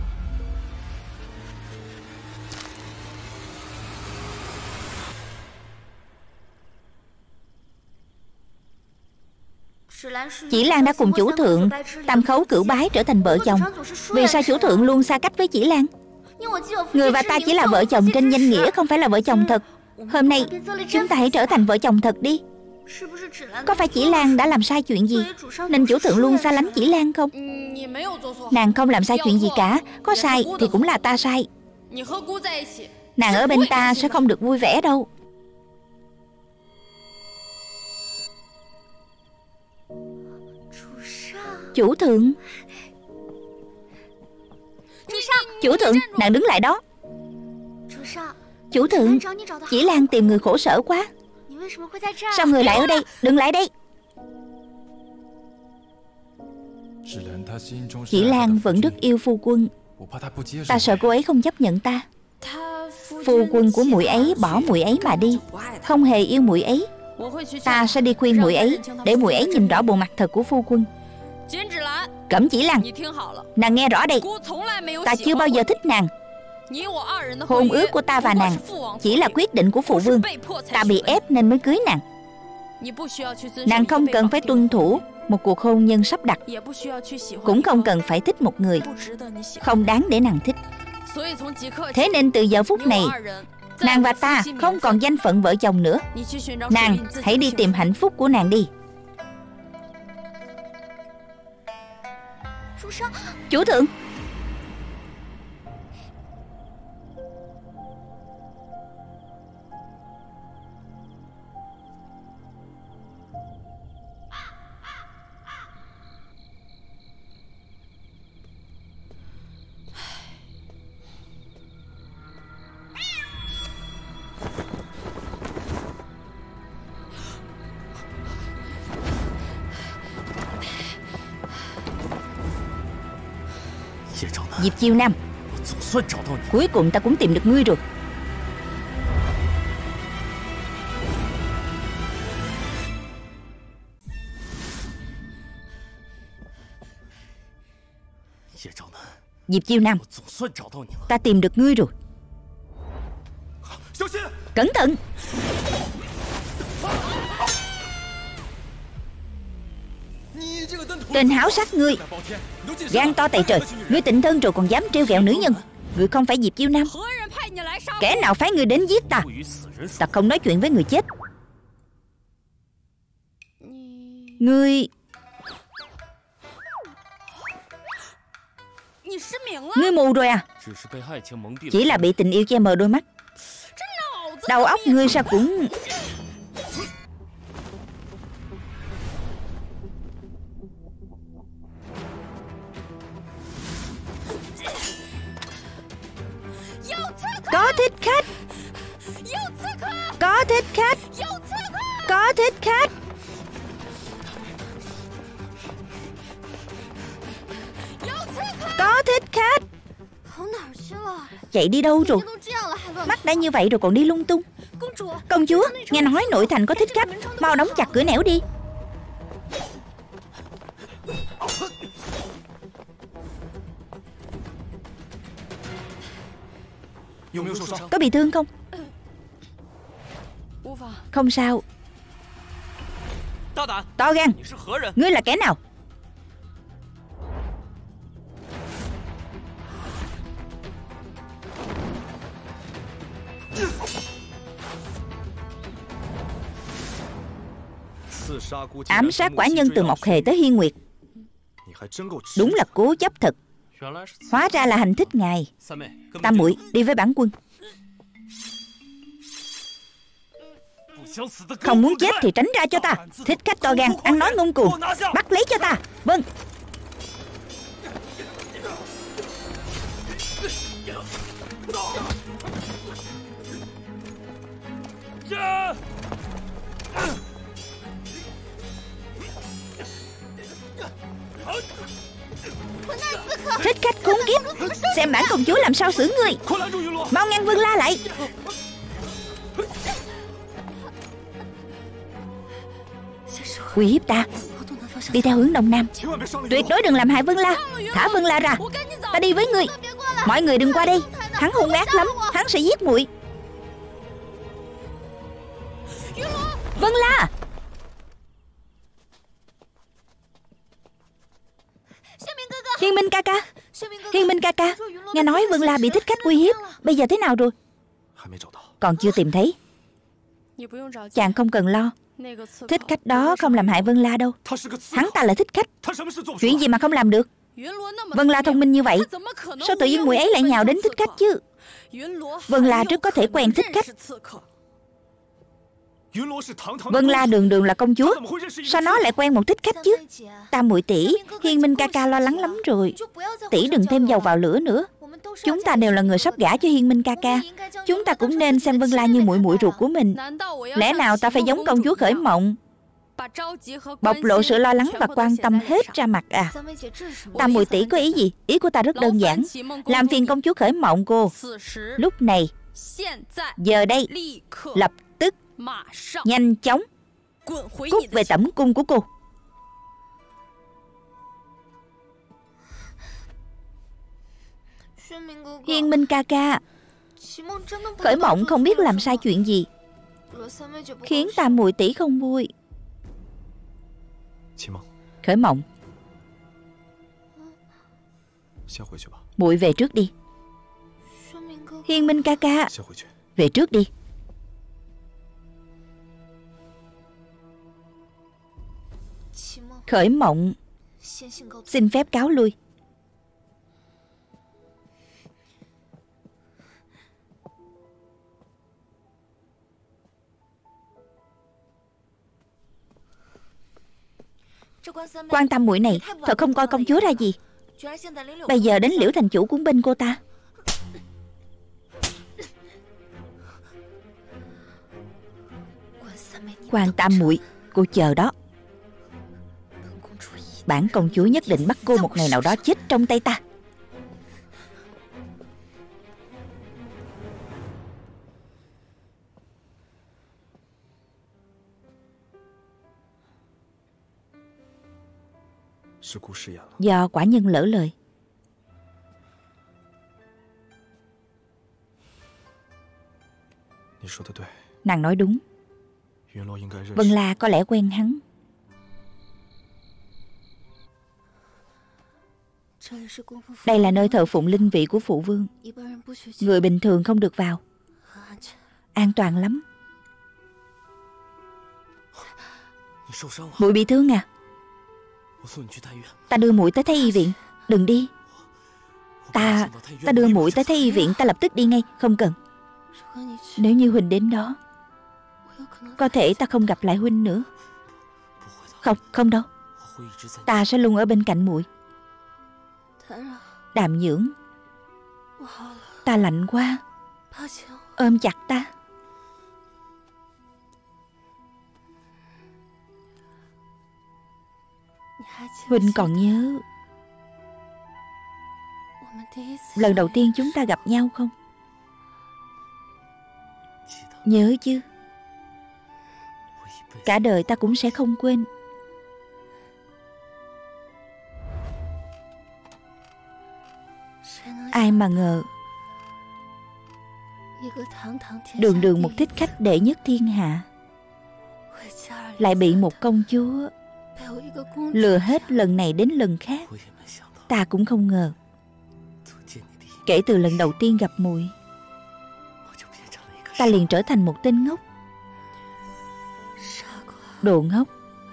Chỉ Lan đã cùng chủ thượng tam khấu cửu bái trở thành vợ chồng. Vì sao chủ thượng luôn xa cách với Chỉ Lan? Người và ta chỉ là vợ chồng trên danh nghĩa, không phải là vợ chồng thật. Hôm nay chúng ta hãy trở thành vợ chồng thật đi. Có phải Chỉ Lan đã làm sai chuyện gì nên chủ thượng luôn xa lánh Chỉ Lan không? Nàng không làm sai chuyện gì cả. Có sai thì cũng là ta sai. Nàng ở bên ta sẽ không được vui vẻ đâu. Chủ thượng. Chủ thượng, nàng đứng lại đó. Chủ thượng, Chỉ Lan tìm người khổ sở quá. Sao người lại ở đây? Đừng lại đây. Chỉ Lan vẫn rất yêu phu quân. Ta sợ cô ấy không chấp nhận ta. Phu quân của muội ấy bỏ muội ấy mà đi, không hề yêu muội ấy. Ta sẽ đi khuyên muội ấy để muội ấy nhìn rõ bộ mặt thật của phu quân. Cẩm Chỉ Lan, nàng nghe rõ đây. Ta chưa bao giờ thích nàng. Hôn ước của ta và nàng chỉ là quyết định của phụ vương. Ta bị ép nên mới cưới nàng. Nàng không cần phải tuân thủ một cuộc hôn nhân sắp đặt, cũng không cần phải thích một người không đáng để nàng thích. Thế nên từ giờ phút này, nàng và ta không còn danh phận vợ chồng nữa. Nàng hãy đi tìm hạnh phúc của nàng đi. Chủ thượng. Diệp Chiêu Nam, cuối cùng ta cũng tìm được ngươi rồi. Diệp Chiêu Nam, ta tìm được ngươi rồi. Cẩn thận. Tên háo sắc ngươi, gan to tày trời. Ngươi tịnh thân rồi còn dám trêu ghẹo nữ nhân. Ngươi không phải Diệp Chiêu Nam. Kẻ nào phái ngươi đến giết ta? Ta không nói chuyện với người chết. Ngươi Ngươi mù rồi à? Chỉ là bị tình yêu che mờ đôi mắt. Đầu óc ngươi sao cũng... Có thích khách. Có thích khách. Có thích khách. Có thích khách. Chạy đi đâu rồi? Mắt đã như vậy rồi còn đi lung tung. Công chúa, nghe nói nội thành có thích khách. Mau đóng chặt cửa nẻo đi. Có bị thương không? Không sao. To gan, ngươi là kẻ nào? Ám sát quả nhân từ Mộc Hề tới Hiên Nguyệt, đúng là cố chấp thật. Hóa ra là hành thích ngài. Tam muội đi với bản quân. Không muốn chết thì tránh ra cho ta. Thích khách to gan, ăn nói ngông cuồng, bắt lấy cho ta. Vâng. Thích khách khốn kiếp, xem bản công chúa làm sao xử ngươi. Mau ngăn Vương La lại. Uy hiếp ta, đi theo hướng đông nam, tuyệt đối đừng làm hại Vương La. Thả Vương La ra, ta đi với ngươi. Mọi người đừng qua đây, hắn hung ác lắm, hắn sẽ giết muội. Vương La. Hiên Minh ca ca, Hiên Minh ca ca, nghe nói Vương La bị thích khách uy hiếp, bây giờ thế nào rồi? Còn chưa tìm thấy. Chàng không cần lo, thích khách đó không làm hại Vân La đâu. Hắn ta là thích khách, chuyện gì mà không làm được. Vân La thông minh như vậy, sao tự nhiên muội ấy lại nhào đến thích khách chứ? Vân La rất có thể quen thích khách. Vân La đường đường là công chúa, sao nó lại quen một thích khách chứ? Tam muội tỷ, Hiên Minh ca ca lo lắng lắm rồi. Tỷ đừng thêm dầu vào lửa nữa. Chúng ta đều là người sắp gả cho Hiên Minh ca ca. Chúng ta cũng nên xem Vân La như muội muội ruột của mình. Lẽ nào ta phải giống công chúa Khởi Mộng, bộc lộ sự lo lắng và quan tâm hết ra mặt à? Tam muội tỷ có ý gì? Ý của ta rất đơn giản, làm phiền công chúa Khởi Mộng cô. Lúc này, giờ đây, lập tức, nhanh chóng cút về tẩm cung của cô. Hiên Minh ca ca, Khởi Mộng không biết làm sai chuyện gì, khiến Tam muội tỷ không vui. Khởi Mộng, muội về trước đi. Hiên Minh ca ca, về trước đi. Khởi Mộng, xin phép cáo lui. Quan Tam muội này thật không coi công chúa ra gì. Bây giờ đến Liễu thành chủ cũng bên cô ta. Quan Tam muội, cô chờ đó. Bản công chúa nhất định bắt cô một ngày nào đó chết trong tay ta. Do quả nhân lỡ lời. Nàng nói đúng. Vân La có lẽ quen hắn. Đây là nơi thờ phụng linh vị của phụ vương. Người bình thường không được vào. An toàn lắm. Muội bị thương à? Ta đưa muội tới Thái y viện. Đừng đi. Ta Ta đưa muội tới Thái y viện. Ta lập tức đi ngay. Không cần. Nếu như huynh đến đó, có thể ta không gặp lại huynh nữa. Không, không đâu. Ta sẽ luôn ở bên cạnh muội. Đàm Nhưỡng, ta lạnh quá. Ôm chặt ta. Huynh còn nhớ lần đầu tiên chúng ta gặp nhau không? Nhớ chứ. Cả đời ta cũng sẽ không quên. Ai mà ngờ đường đường một thích khách đệ nhất thiên hạ lại bị một công chúa lừa hết lần này đến lần khác. Ta cũng không ngờ. Kể từ lần đầu tiên gặp muội, ta liền trở thành một tên ngốc. Đồ ngốc.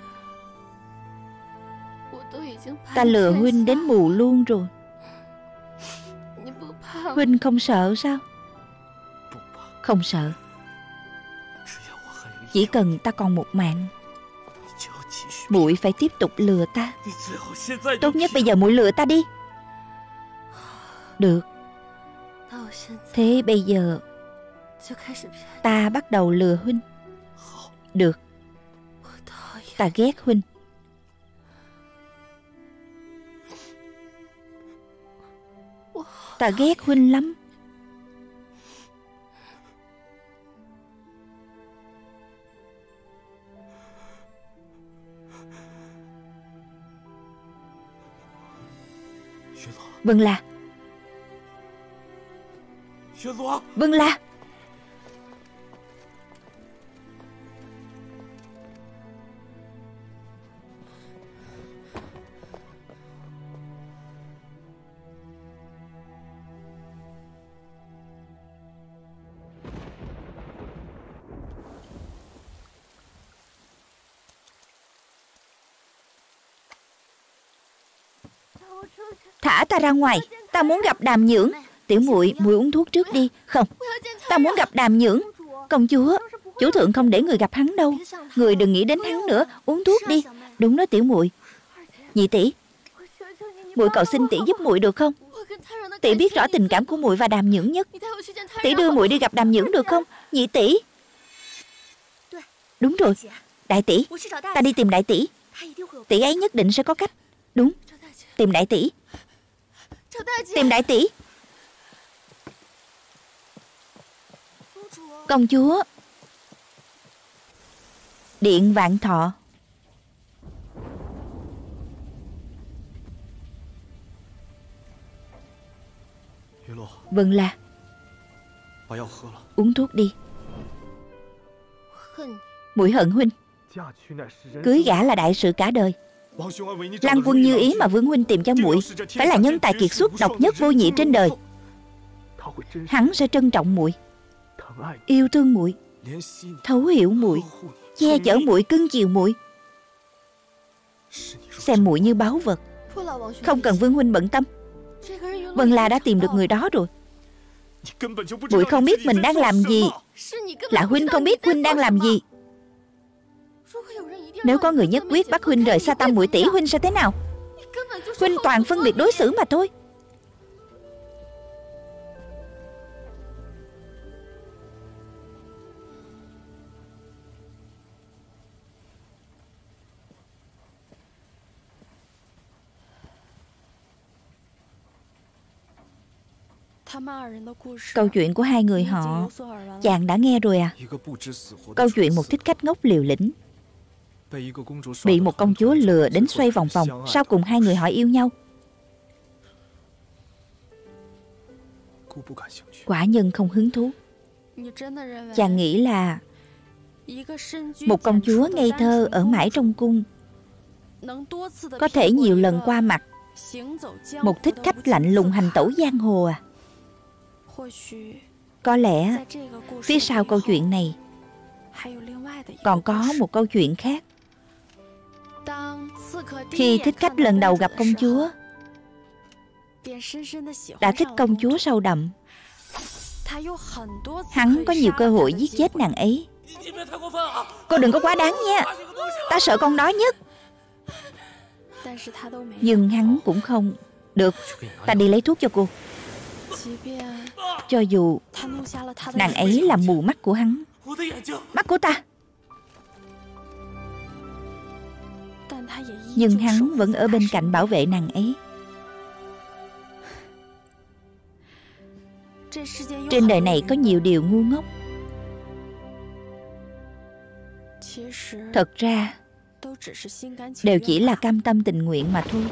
Ta lừa huynh đến mù luôn rồi. Huynh không sợ sao? Không sợ. Chỉ cần ta còn một mạng, muội phải tiếp tục lừa ta. Tốt nhất bây giờ muội lừa ta đi. Được. Thế bây giờ ta bắt đầu lừa huynh. Được. Ta ghét huynh. Ta ghét huynh lắm. Vân La. Vân La. Thả ta ra ngoài. Ta muốn gặp Đàm Nhưỡng. Tiểu muội, muội uống thuốc trước đi. Không, ta muốn gặp Đàm Nhưỡng. Công chúa, chủ thượng không để người gặp hắn đâu. Người đừng nghĩ đến hắn nữa. Uống thuốc đi. Đúng đó tiểu muội. Nhị tỷ, muội cầu xin tỷ giúp muội được không? Tỷ biết rõ tình cảm của muội và Đàm Nhưỡng nhất. Tỷ đưa muội đi gặp Đàm Nhưỡng được không? Nhị tỷ. Đúng rồi, đại tỷ. Ta đi tìm đại tỷ. Tỷ ấy nhất định sẽ có cách. Đúng, tìm đại tỷ. Tìm đại tỷ. Công chúa. Điện Vạn Thọ. Vân La, uống thuốc đi. Muội hận huynh. Cưới gả là đại sự cả đời. Lăng Quân như ý mà Vương huynh tìm cho muội phải là nhân tài kiệt xuất, độc nhất vô nhị trên đời. Hắn sẽ trân trọng muội, yêu thương muội, thấu hiểu muội, che chở muội, cưng chiều muội, xem muội như báu vật. Không cần Vương huynh bận tâm. Vân La đã tìm được người đó rồi. Muội không biết mình đang làm gì. Là huynh không biết huynh đang làm gì. Nếu có người nhất quyết bắt huynh rời xa Tam muội tỷ, huynh sẽ thế nào? Huynh toàn phân biệt đối xử mà thôi. Câu chuyện của hai người họ chàng đã nghe rồi à? Câu chuyện một thích khách ngốc liều lĩnh bị một công chúa lừa đến xoay vòng vòng, sau cùng hai người họ yêu nhau. Quả nhân không hứng thú. Chàng nghĩ là một công chúa ngây thơ ở mãi trong cung có thể nhiều lần qua mặt một thích khách lạnh lùng hành tẩu giang hồ à? Có lẽ phía sau câu chuyện này còn có một câu chuyện khác. Khi thích khách lần đầu gặp công chúa, đã thích công chúa sâu đậm. Hắn có nhiều cơ hội giết chết nàng ấy. Cô đừng có quá đáng nha, ta sợ con đó nhất. Nhưng hắn cũng không. Được, ta đi lấy thuốc cho cô. Cho dù nàng ấy làm mù mắt của hắn. Mắt của ta. Nhưng hắn vẫn ở bên cạnh bảo vệ nàng ấy. Trên đời này có nhiều điều ngu ngốc. Thật ra đều chỉ là cam tâm tình nguyện mà thôi.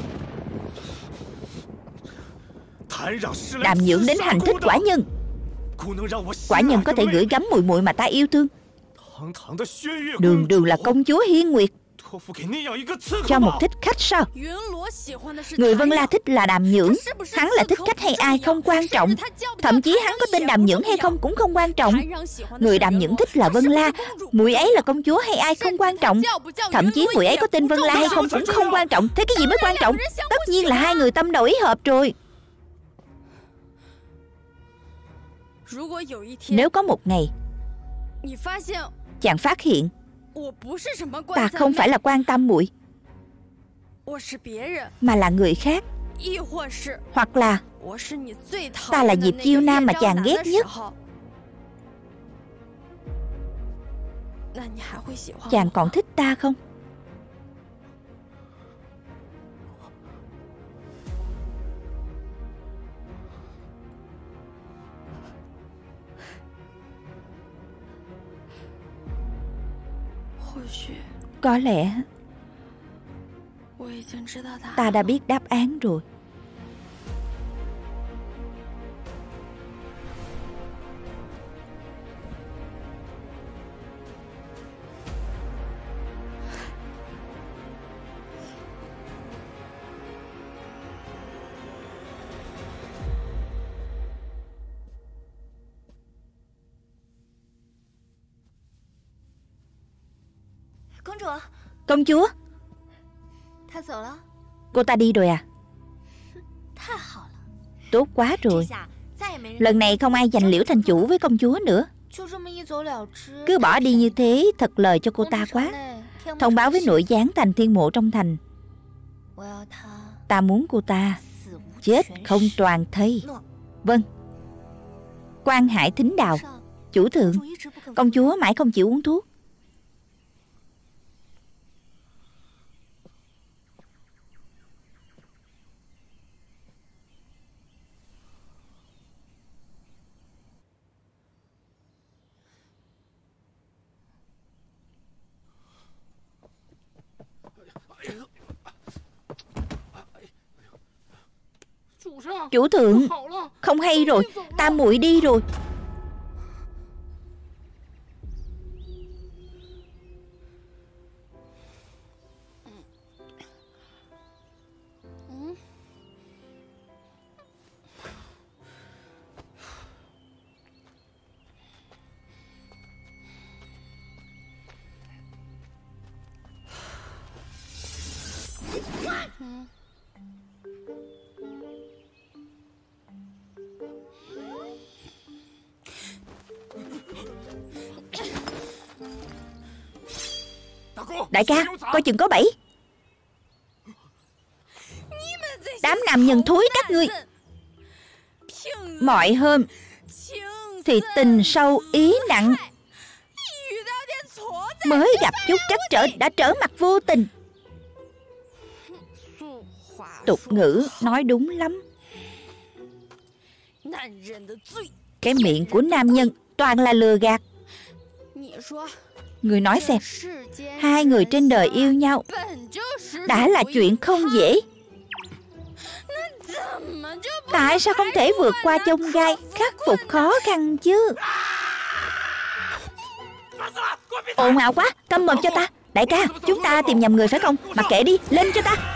Đàm Nhưỡng đến hành thích quả nhân. Quả nhân có thể gửi gắm muội muội mà ta yêu thương, đường đường là công chúa Hiên Nguyệt, cho một thích khách sao? Người Vân La thích là Đàm Nhưỡng. Hắn là thích khách hay ai không quan trọng. Thậm chí hắn có tên Đàm Nhưỡng hay không cũng không quan trọng. Người Đàm Nhưỡng thích là Vân La. Muội ấy là công chúa hay ai không quan trọng. Thậm chí muội ấy có tên Vân La hay không cũng không quan trọng. Thế cái gì mới quan trọng? Tất nhiên là hai người tâm đầu ý hợp rồi. Nếu có một ngày chàng phát hiện ta không phải là quan tâm muội, mà là người khác, hoặc là ta là Diệp Chiêu Nam mà chàng ghét nhất, chàng còn thích ta không? Có lẽ ta đã biết đáp án rồi. Công chúa. Cô ta đi rồi à? Tốt quá rồi. Lần này không ai giành Liễu thành chủ với công chúa nữa. Cứ bỏ đi như thế thật lời cho cô ta quá. Thông báo với nội gián thành Thiên Mộ trong thành. Ta muốn cô ta chết không toàn thây. Vâng. Quan Hải Thính Đào. Chủ thượng, công chúa mãi không chịu uống thuốc. Chủ thượng, không hay rồi, Tam muội đi rồi. Đại ca, coi chừng có bẫy. Đám nam nhân thúi các ngươi. Mọi hôm thì tình sâu ý nặng, mới gặp chút trắc trở đã trở mặt vô tình. Tục ngữ nói đúng lắm. Cái miệng của nam nhân toàn là lừa gạt. Người nói xem, hai người trên đời yêu nhau đã là chuyện không dễ, tại sao không thể vượt qua chông gai, khắc phục khó khăn chứ? Ồn ào quá, câm mồm cho ta. Đại ca, chúng ta tìm nhầm người phải không? Mặc kệ đi, lên cho ta.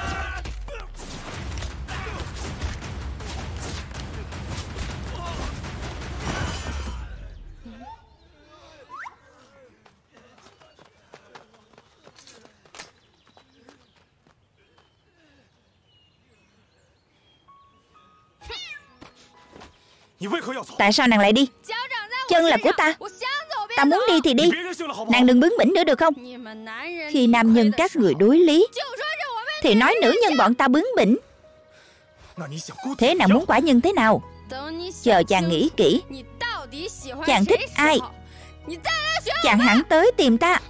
Tại sao nàng lại đi? Chân là của ta. Ta muốn đi thì đi. Nàng đừng bướng bỉnh nữa được không? Khi nam nhân các người đối lý thì nói nữ nhân bọn ta bướng bỉnh. Thế nàng muốn quả nhân thế nào? Chờ chàng nghĩ kỹ, chàng thích ai, chàng hẳn tới tìm ta.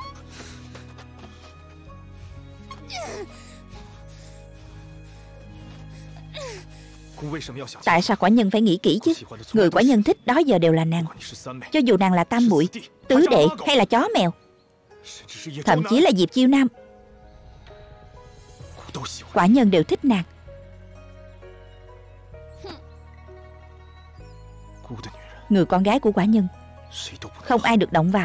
Tại sao quả nhân phải nghĩ kỹ chứ? Người quả nhân thích đó giờ đều là nàng. Cho dù nàng là tam muội, tứ đệ hay là chó mèo, thậm chí là Diệp Chiêu Nam, quả nhân đều thích nàng. Người con gái của quả nhân không ai được động vào.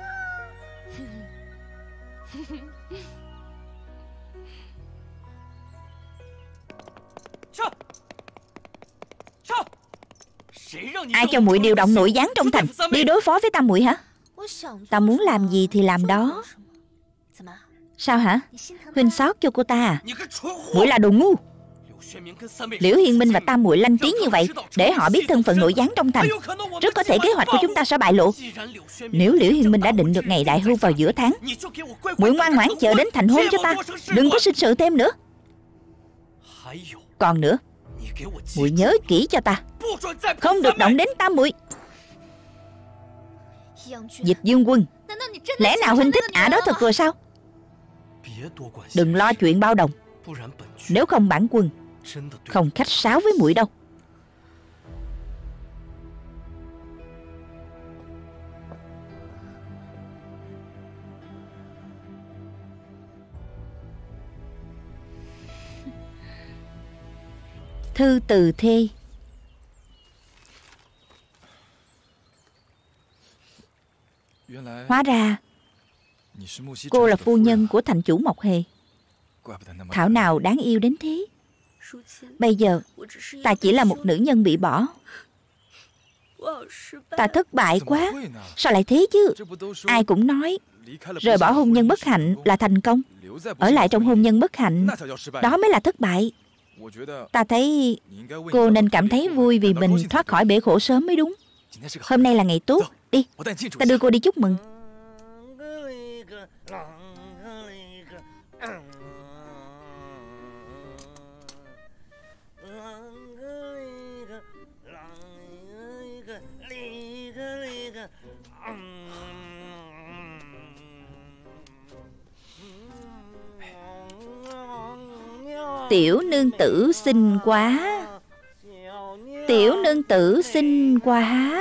Ai cho muội điều động nội gián trong thành đi đối phó với tam muội hả? Ta muốn làm gì thì làm đó. Sao hả? Huynh xót cho cô ta à? Muội là đồ ngu. Liễu Hiên Minh và tam muội lanh trí như vậy, để họ biết thân phận nội gián trong thành, rất có thể kế hoạch của chúng ta sẽ bại lộ. Nếu Liễu Hiên Minh đã định được ngày đại hưu vào giữa tháng, muội ngoan ngoãn chờ đến thành hôn cho ta, đừng có sinh sự thêm nữa. Còn nữa, muội nhớ kỹ cho ta, không được động đến tam muội. Dịch Dương Quân, lẽ nào huynh thích ả đó thật rồi sao? Đừng lo chuyện bao đồng, nếu không bản quân không khách sáo với muội đâu. Thư từ thê. Hóa ra cô là phu nhân của thành chủ Mộc Hề. Thảo nào đáng yêu đến thế. Bây giờ ta chỉ là một nữ nhân bị bỏ. Ta thất bại quá. Sao lại thế chứ? Ai cũng nói rời bỏ hôn nhân bất hạnh là thành công, ở lại trong hôn nhân bất hạnh đó mới là thất bại. Ta thấy cô nên cảm thấy vui vì mình thoát khỏi bể khổ sớm mới đúng. Hôm nay là ngày tốt. Đi, ta đưa cô đi chúc mừng. Tiểu nương tử xinh quá. Tiểu nương tử xinh quá.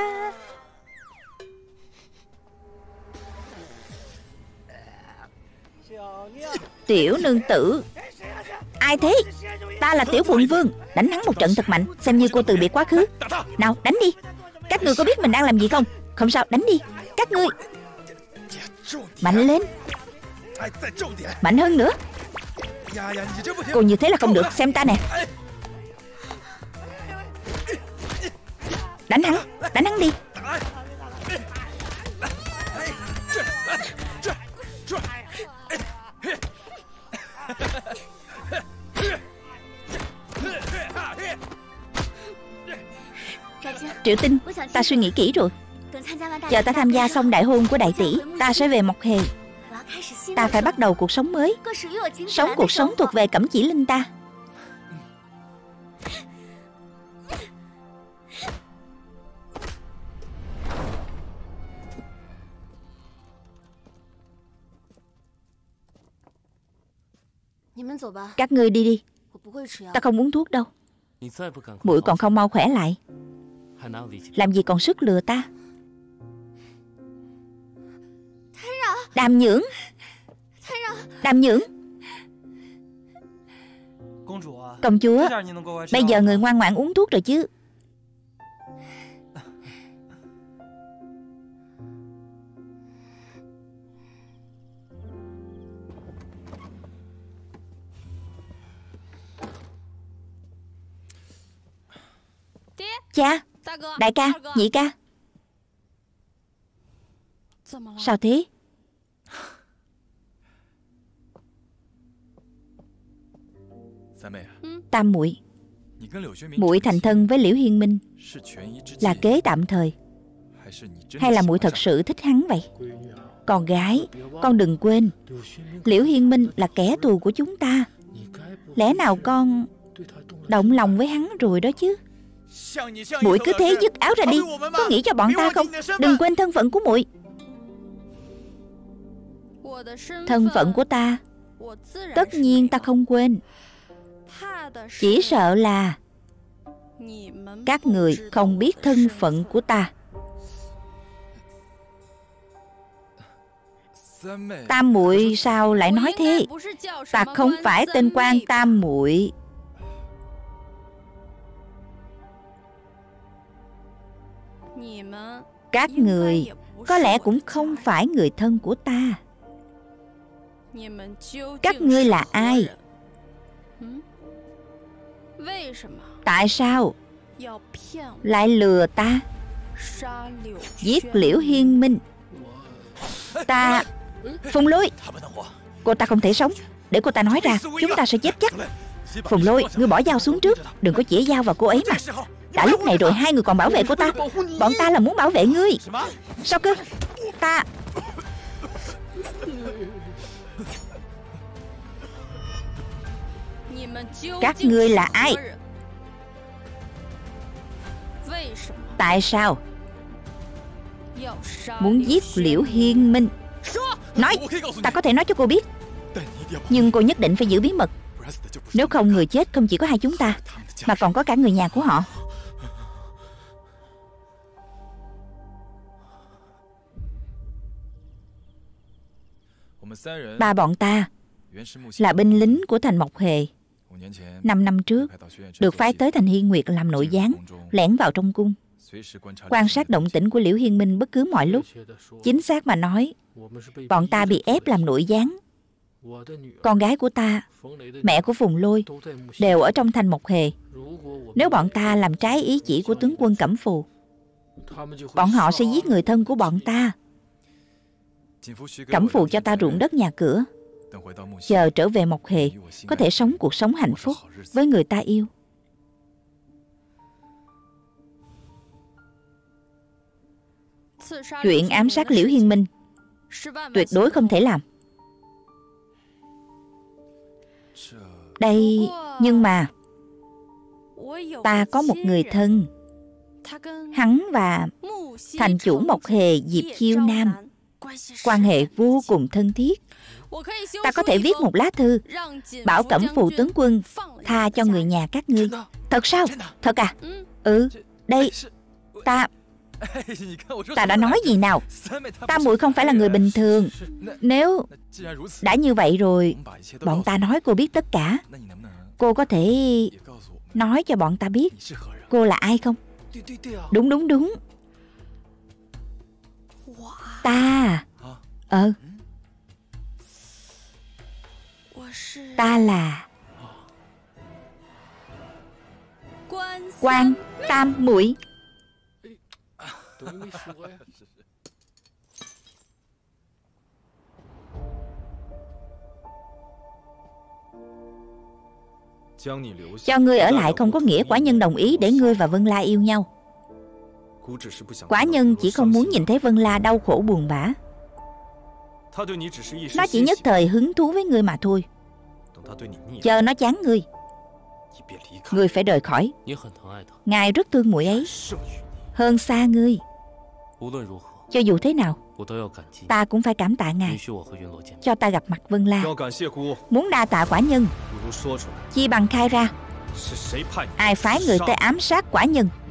Tiểu nương tử. Ai thế? Ta là Tiểu Quận Vương. Đánh hắn một trận thật mạnh, xem như cô từ biệt quá khứ. Nào, đánh đi. Các ngươi có biết mình đang làm gì không? Không sao, đánh đi. Các ngươi mạnh lên. Mạnh hơn nữa. Cô như thế là không được, xem ta nè. Đánh hắn, đánh hắn đi. Triệu Tinh, ta suy nghĩ kỹ rồi. Chờ ta tham gia xong đại hôn của đại tỷ, ta sẽ về Mộc Hề. Ta phải bắt đầu cuộc sống mới. Sống cuộc sống thuộc về Cẩm Chỉ Linh ta. Các ngươi đi đi. Ta không uống thuốc đâu. Muội còn không mau khỏe lại, làm gì còn sức lừa ta. Đàm Nhưỡng, Đàm Nhưỡng. Công chúa, bây giờ người ngoan ngoãn uống thuốc rồi chứ? Cha, đại ca, nhị ca. Sao thế? Tam muội, muội thành thân với Liễu Hiên Minh là kế tạm thời, hay là muội thật sự thích hắn vậy? Con gái, con đừng quên, Liễu Hiên Minh là kẻ thù của chúng ta. Lẽ nào con động lòng với hắn rồi đó chứ? Muội cứ thế dứt áo ra đi, có nghĩ cho bọn ta không? Đừng quên thân phận của muội. Thân phận của ta tất nhiên ta không quên. Chỉ sợ là các người không biết thân phận của ta. Tam muội sao lại nói thế? Ta không phải tên quan Tam muội. Các người có lẽ cũng không phải người thân của ta. Các ngươi là ai? Tại sao lại lừa ta, giết Liễu Hiên Minh? Ta... Phùng Lôi, cô ta không thể sống. Để cô ta nói ra, chúng ta sẽ chết chắc. Phùng Lôi, ngươi bỏ dao xuống trước, đừng có chĩa dao vào cô ấy mà. Đã lúc này rồi hai người còn bảo vệ cô ta. Bọn ta là muốn bảo vệ ngươi. Sao cơ? Ta... Các ngươi là ai? Tại sao muốn giết Liễu Hiên Minh? Nói, ta có thể nói cho cô biết, nhưng cô nhất định phải giữ bí mật. Nếu không người chết không chỉ có hai chúng ta, mà còn có cả người nhà của họ. Ba bọn ta là binh lính của thành Mộc Hề. Năm năm trước được phái tới thành Hiên Nguyệt làm nội gián, lẻn vào trong cung, quan sát động tĩnh của Liễu Hiên Minh bất cứ mọi lúc. Chính xác mà nói, bọn ta bị ép làm nội gián. Con gái của ta, mẹ của Phùng Lôi đều ở trong thành Mộc Hề. Nếu bọn ta làm trái ý chỉ của tướng quân Cẩm Phù, bọn họ sẽ giết người thân của bọn ta. Cẩm Phù cho ta ruộng đất nhà cửa, chờ trở về Mộc Hề có thể sống cuộc sống hạnh phúc với người ta yêu. Chuyện ám sát Liễu Hiên Minh tuyệt đối không thể làm. Đây, nhưng mà ta có một người thân, hắn và thành chủ Mộc Hề Diệp Chiêu Nam quan hệ vô cùng thân thiết. Ta có thể viết một lá thư bảo Cẩm Phù tướng quân tha cho người nhà các ngươi. Thật sao? Thật à? Ừ, đây, ta Ta đã nói gì nào? Tam muội không phải là người bình thường. Nếu đã như vậy rồi, bọn ta nói cô biết tất cả. Cô có thể nói cho bọn ta biết cô là ai không? Đúng đúng đúng. Ta Ờ Ta là Quan Tam muội. Cho ngươi ở lại không có nghĩa quả nhân đồng ý để ngươi và Vân La yêu nhau. Quả nhân chỉ không muốn nhìn thấy Vân La đau khổ buồn bã. Nó chỉ nhất thời hứng thú với ngươi mà thôi. Chờ nó chán ngươi, ngươi phải rời khỏi. Ngài rất thương muội ấy, hơn xa ngươi. Cho dù thế nào, ta cũng phải cảm tạ ngài cho ta gặp mặt Vân La. Muốn đa tạ quả nhân, chi bằng khai ra ai phái người tới ám sát quả nhân.